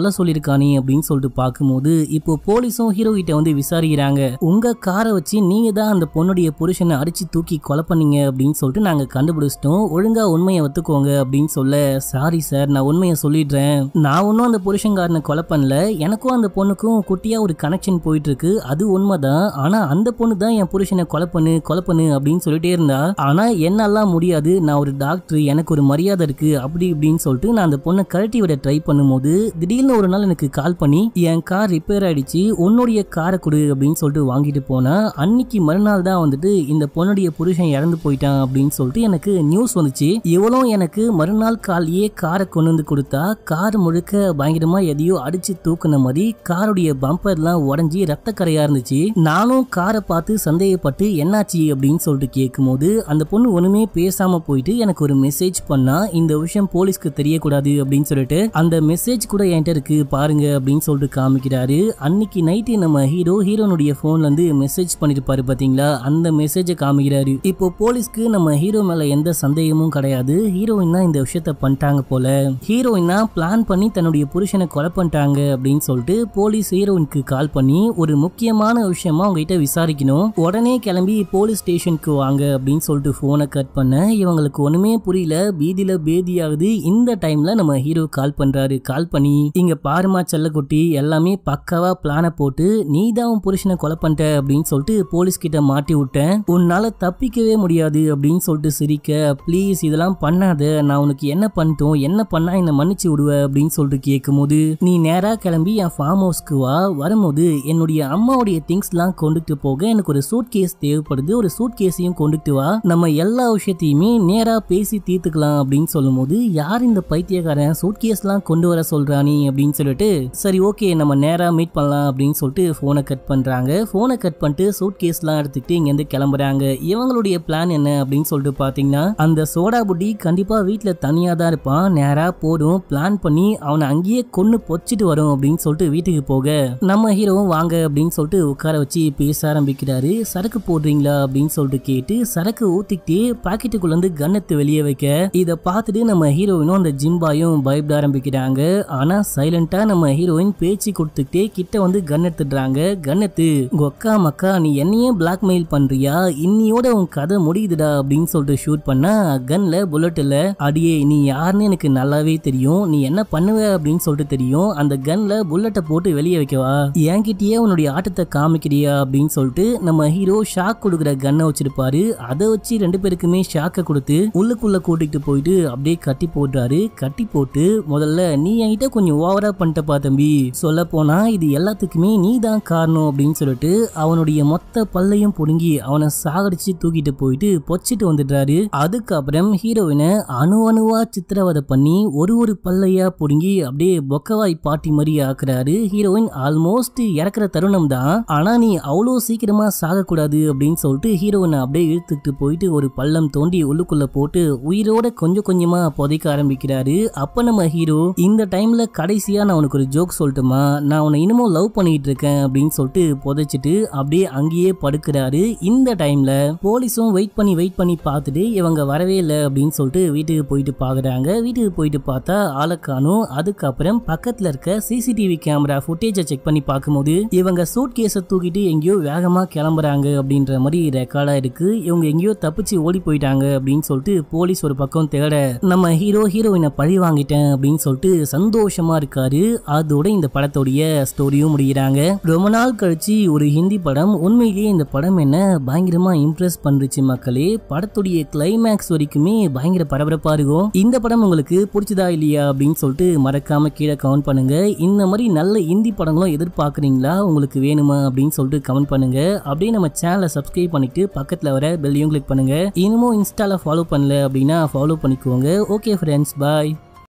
கொல்ல சொல்லிருக்கானே அப்படின்னு சொல்லிட்டு பார்க்கும்போது இப்போ போலீஸும் ஹீரோ கிட்ட வந்து விசாரிக்கிறாங்க. உங்க காரை வச்சு நீங்க தான் அந்த பொண்ணுடைய புருஷனை அடிச்சு தூக்கி கொலை பண்ணீங்க அப்படின்னு சொல்லிட்டு நாங்க கண்டுபிடிச்சிட்டோம், ஒழுங்கா உண்மையை ஒத்துக்கோங்க அப்படின்னு சொல்ல, சாரி சார் நான் உண்மையை சொல்லிடுறேன், நான் ஒன்னும் அந்த புருஷன்காரனை கொலை பண்ணல, எனக்கும் அந்த பொண்ணுக்கும் குட்டியா ஒரு கனெக்ஷன் போயிட்டு இருக்கு, அது உண்மைதான், ஆனா அந்த பொண்ணு தான் என் புருஷனை கொலை பண்ணு அப்படின்னு சொல்லிட்டே இருந்தா, ஆனா என்னாலாம் முடியாது, நான் ஒரு டாக்டர், எனக்கு ஒரு மரியாதை இருக்கு அப்படி இப்படின்னு சொல்லிட்டு நான் அந்த பொண்ணை கழட்டி விட ட்ரை பண்ணும்போது திடீர்னு ஒரு நாள் எனக்கு கால் பண்ணி என் கார் ரிப்பேர் ஆயிடுச்சு, உன்னுடைய காரை கொடு அப்படின்னு சொல்லிட்டு வாங்கிட்டு போனா, அன்னைக்கு மறுநாள் தான் வந்துட்டு இந்த பொண்ணுடைய புருஷன் இறந்து போயிட்டான் அப்படின்னு சொல்லிட்டு எனக்கு நியூஸ் வந்துச்சு. இவளும் எனக்கு மறுநாள் காலையே காரை கொண்டு வந்து கொடுத்தா, கார் முழுக்க பயங்கரமா எதையோ அடிச்சு தூக்குன மாதிரி காருடைய பம்பர் எல்லாம் உடஞ்சி ரத்த கரையா இருந்துச்சு. நானும் காரை பார்த்து சந்தேகப்பட்டு என்னாச்சு அப்படின்னு சொல்லிட்டு கேட்கும்போது அந்த பொண்ணு ஒண்ணுமே பேசாம போயிட்டு எனக்கு ஒரு மெசேஜ் பண்ணா, இந்த விஷயம் போலீஸ்க்கு தெரியக்கூடாது அப்படின்னு சொல்லிட்டு, அந்த மெசேஜ் கூட என்கிட்ட இருக்கு பாருங்க அப்படின்னு சொல்லிட்டு காமிக்கிறாரு. அன்னைக்கு நைட்டு நம்ம ஹீரோனுடைய போன்ல இருந்து மெசேஜ் பண்ணிருப்பாரு பாத்தீங்களா, அந்த மெசேஜை காமிக்கிறாரு. இப்போ போலீஸ்க்கு நம்ம ஹீரோ மேல எந்த சந்தேகமும் கிடையாது, ஹீரோயின் தான் இந்த விஷயத்த பண்ணிட்டாங்க போல, ஹீரோயின் தான் பிளான் பண்ணி தன்னுடைய புருஷனை கொலை பண்ணிட்டாங்க அப்படின்னு சொல்லிட்டு போலீஸ் ஹீரோயினுக்கு கால் பண்ணி ஒரு முக்கியமான விஷயமா உங்ககிட்ட விசாரிக்கணும், உடனே கிளம்பி போலீஸ் ஸ்டேஷனுக்கு வாங்க அப்படின்னு சொல்லிட்டு போனை கட் பண்ண, இவங்களுக்கு ஒண்ணுமே புரியல, பீதியில பேதியாகுது. இந்த டைம்ல நம்ம ஹீரோ கால் பண்றாரு. கால் பண்ணி, இங்க பாருமா செல்லக்குட்டி, எல்லாமே பக்காவா பிளான போட்டு நீ தான் உன் புருஷனை கொலை பண்ணிட்ட அப்படின்னு சொல்லிட்டு போலீஸ் கிட்ட மாட்டி விட்டேன், உன்னால தப்பிக்கவே முடியாது அப்படின்னு சொல்லிட்டு சிரிக்க, ப்ளீஸ் இதெல்லாம் பண்ணாத, நான் உனக்கு என்ன பண்ணிட்டோம், என்ன பண்ணா என்ன மன்னிச்சு விடுவ அப்படின்னு சொல்லிட்டு கேட்கும்போது, நீ நேரா கிளம்பி என் ஃபார்ம் ஹவுஸ்க்கு வா, வரும்போது என்னுடைய அம்மாவுடைய திங்ஸ் எல்லாம் கொண்டுட்டு போக எனக்கு ஒரு சூட் கேஸ் தேவைப்படுது, ஒரு சூட் கேஸையும் கொண்டுட்டு வா, நம்ம எல்லா விஷயத்தையுமே நேரா பேசி தீர்த்துக்கலாம் அப்படின்னு சொல்லும்போது, யார் இந்த பைத்தியக்காரன் சூட் கேஸ் எல்லாம் கொண்டு வர சொல்றானி அப்படின்னு சொல்லிட்டு, சரி ஓகே நம்ம நேரா மீட் பண்ணலாம் அப்படின்னு சொல்லிட்டு போனை கட் பண்றாங்க. போனை கட் பண்ணிட்டு சூட் கேஸ் எல்லாம் எடுத்துக்கிட்டு இங்க இருந்து கிளம்புறாங்க. இவங்களுடைய பிளான் என்ன அப்படின்னு சொல்லிட்டு பாத்தீங்கன்னா, அந்த சோடா புட்டி கண்டிப்பா வீட்டுல தனியா தான் இருப்பான், நேரா போடும், பிளான் பண்ணி அவனை அங்கேயே கொன்னு பொச்சிட்டு வரும் அப்படின்னு சொல்லிட்டு வீட்டுக்கு போக, நம்ம ஹீரோவும் வாங்க அப்படின்னு சொல்லிட்டு உட்கார வச்சு பேச ஆரம்பிக்கிறாரு. சரக்கு போடுறீங்களா அப்படின்னு சொல்லிட்டு கேட்டு சரக்கு ஊத்திக்கிட்டே பாக்கெட்டுக்குள்ள இருந்து கன்னத்தை வெளியே வைக்க, இத பார்த்துட்டு நம்ம ஹீரோயினும் அந்த ஜிம்பாயும் பயப்பட ஆரம்பிக்கிறாங்க. ஆனா சைலண்டா நம்ம ஹீரோயின் பேச்சு கொடுத்துக்கிட்டே கிட்ட வந்து கன் எடுத்துடுறாங்க. கன் எடுத்து, கொக்கா மக்கா நீ என்னையே பிளாக்மெயில் பண்றியா, இன்னியோட உன் கதை முடியுதுடா அப்படின்னு சொல்லிட்டு ஷூட் பண்ணா, கன்ல புல்லட் இல்ல, அடியே நீ யாருன்னு எனக்கு நல்லாவே தெரியும், நீ என்ன பண்ணுவ அப்படின்னு சொல்லிட்டு தெரியும், அந்த கன்ல புல்லட்டை போட்டு வெளியே வைக்கவா, என்கிட்டயே உன்னுடைய ஆட்டத்தை காமிக்கிறியா அப்படின்னு சொல்லிட்டு நம்ம ஹீரோ ஷாக் கொடுக்குற கன்னை வச்சிருப்பாரு. அதை வச்சு ரெண்டு பேருக்குமே ஷாக்கை கொடுத்து உள்ளுக்குள்ள கூட்டிட்டு போயிட்டு அப்படியே கட்டி போடுறாரு. கட்டி போட்டு, முதல்ல நீ என்கிட்ட கொஞ்சம் ஓவரா பண்ணிட்டப்பா தம்பி, சொல்ல போனா இது எல்லாத்துக்குமே நீ தான் காரணம் அப்படின்னு சொல்லிட்டு அவனுடைய மொத்த பல்லையும் புடுங்கி அவனை சாகடிச்சு தூக்கிட்டு போயிட்டு பொச்சிட்டு வந்துடுறாரு. அதுக்கப்புறம் ஹீரோயினை அணுவா சித்திரவதை பண்ணி ஒரு பல்லையா புடுங்கி அப்படியே பொக்கவாய் பாட்டி மாதிரி ஆக்குறாரு. ஹீரோயின் ஆல்மோஸ்ட் இறக்குற தருணம் தான், ஆனா நீ அவ்வளோ சீக்கிரமா சாகக்கூடாது அப்படின்னு சொல்லிட்டு ஹீரோயினை அப்படியே இழுத்துக்கிட்டு போயிட்டு ஒரு பள்ளம் தோண்டி உள்ளுக்குள்ள போட்டு உயிரோட கொஞ்சம் கொஞ்சமா புதைக்க ஆரம்பிக்கிறாரு. அப்ப நம்ம ஹீரோ, இந்த டைம்ல கடைசியா நான் உனக்கு ஒரு ஜோக் சொல்லட்டுமா, நான் உன்னை இன்னமும் லவ் பண்ணிட்டு இருக்கேன் அப்படின்னு சொல்லிட்டு புதைச்சிட்டு அப்படியே அங்கேயே படுக்கிறாரு. இந்த டைம்ல போலீஸும் வெயிட் பண்ணி பார்த்துட்டு இவங்க வரவே இல்லை அப்படின்னு சொல்லிட்டு வீட்டுக்கு போயிட்டு பாக்குறாங்க. வீட்டுக்கு போயிட்டு பார்த்தா ஆளை காணோம். அதுக்கப்புறம் பக்கத்துல இருக்க சிசிடிவி கேமரா ஃபுட்டேஜை செக் பண்ணி பார்க்கும்போது இவங்க சூட் கேஸை தூக்கிட்டு எங்கேயோ வேகமா கிளம்புறாங்க அப்படின்ற மாதிரி ரெக்கார்டா இருக்கு. இவங்க எங்கேயோ தப்பிச்சு ஓடி போயிட்டாங்க அப்படின்னு சொல்லிட்டு போலீஸ் ஒரு பக்கம் தேட, நம்ம ஹீரோயினை பழி வாங்கிட்டேன் அப்படின்னு சொல்லிட்டு சந்தோஷமா இருக்காரு. அதோட இந்த படத்தோடைய ஸ்டோரியும் முடிகிறாங்க. ரொம்ப நாள் கழிச்சு ஒரு ஹிந்தி படம், உண்மையிலேயே இந்த படம் என்ன பயங்கரமா இம்ப்ரெஸ் பண்ணுச்சு மக்களே. படத்துடைய கிளைமேக்ஸ் வரைக்குமே பயங்கர பரபரப்பா இருக்கும். இந்த படம் உங்களுக்கு பிடிச்சதா இல்லையா அப்படின்னு சொல்லிட்டு மறக்காம கீழே கமெண்ட் பண்ணுங்க. இந்த மாதிரி நல்ல ஹிந்தி படங்களும் எதிர்பார்க்குறீங்களா, உங்களுக்கு வேணுமா அப்படின்னு சொல்லிட்டு கமெண்ட் பண்ணுங்க. அப்படியே நம்ம சேனலை சப்ஸ்கிரைப் பண்ணிட்டு பக்கத்துல வர பெல்லையும் கிளிக் பண்ணுங்க. இன்னமும் இன்ஸ்டால ஃபாலோ பண்ணல அப்படின்னா ஃபாலோ பண்ணிக்கோங்க. ஓகே ஃப்ரெண்ட்ஸ், பாய்.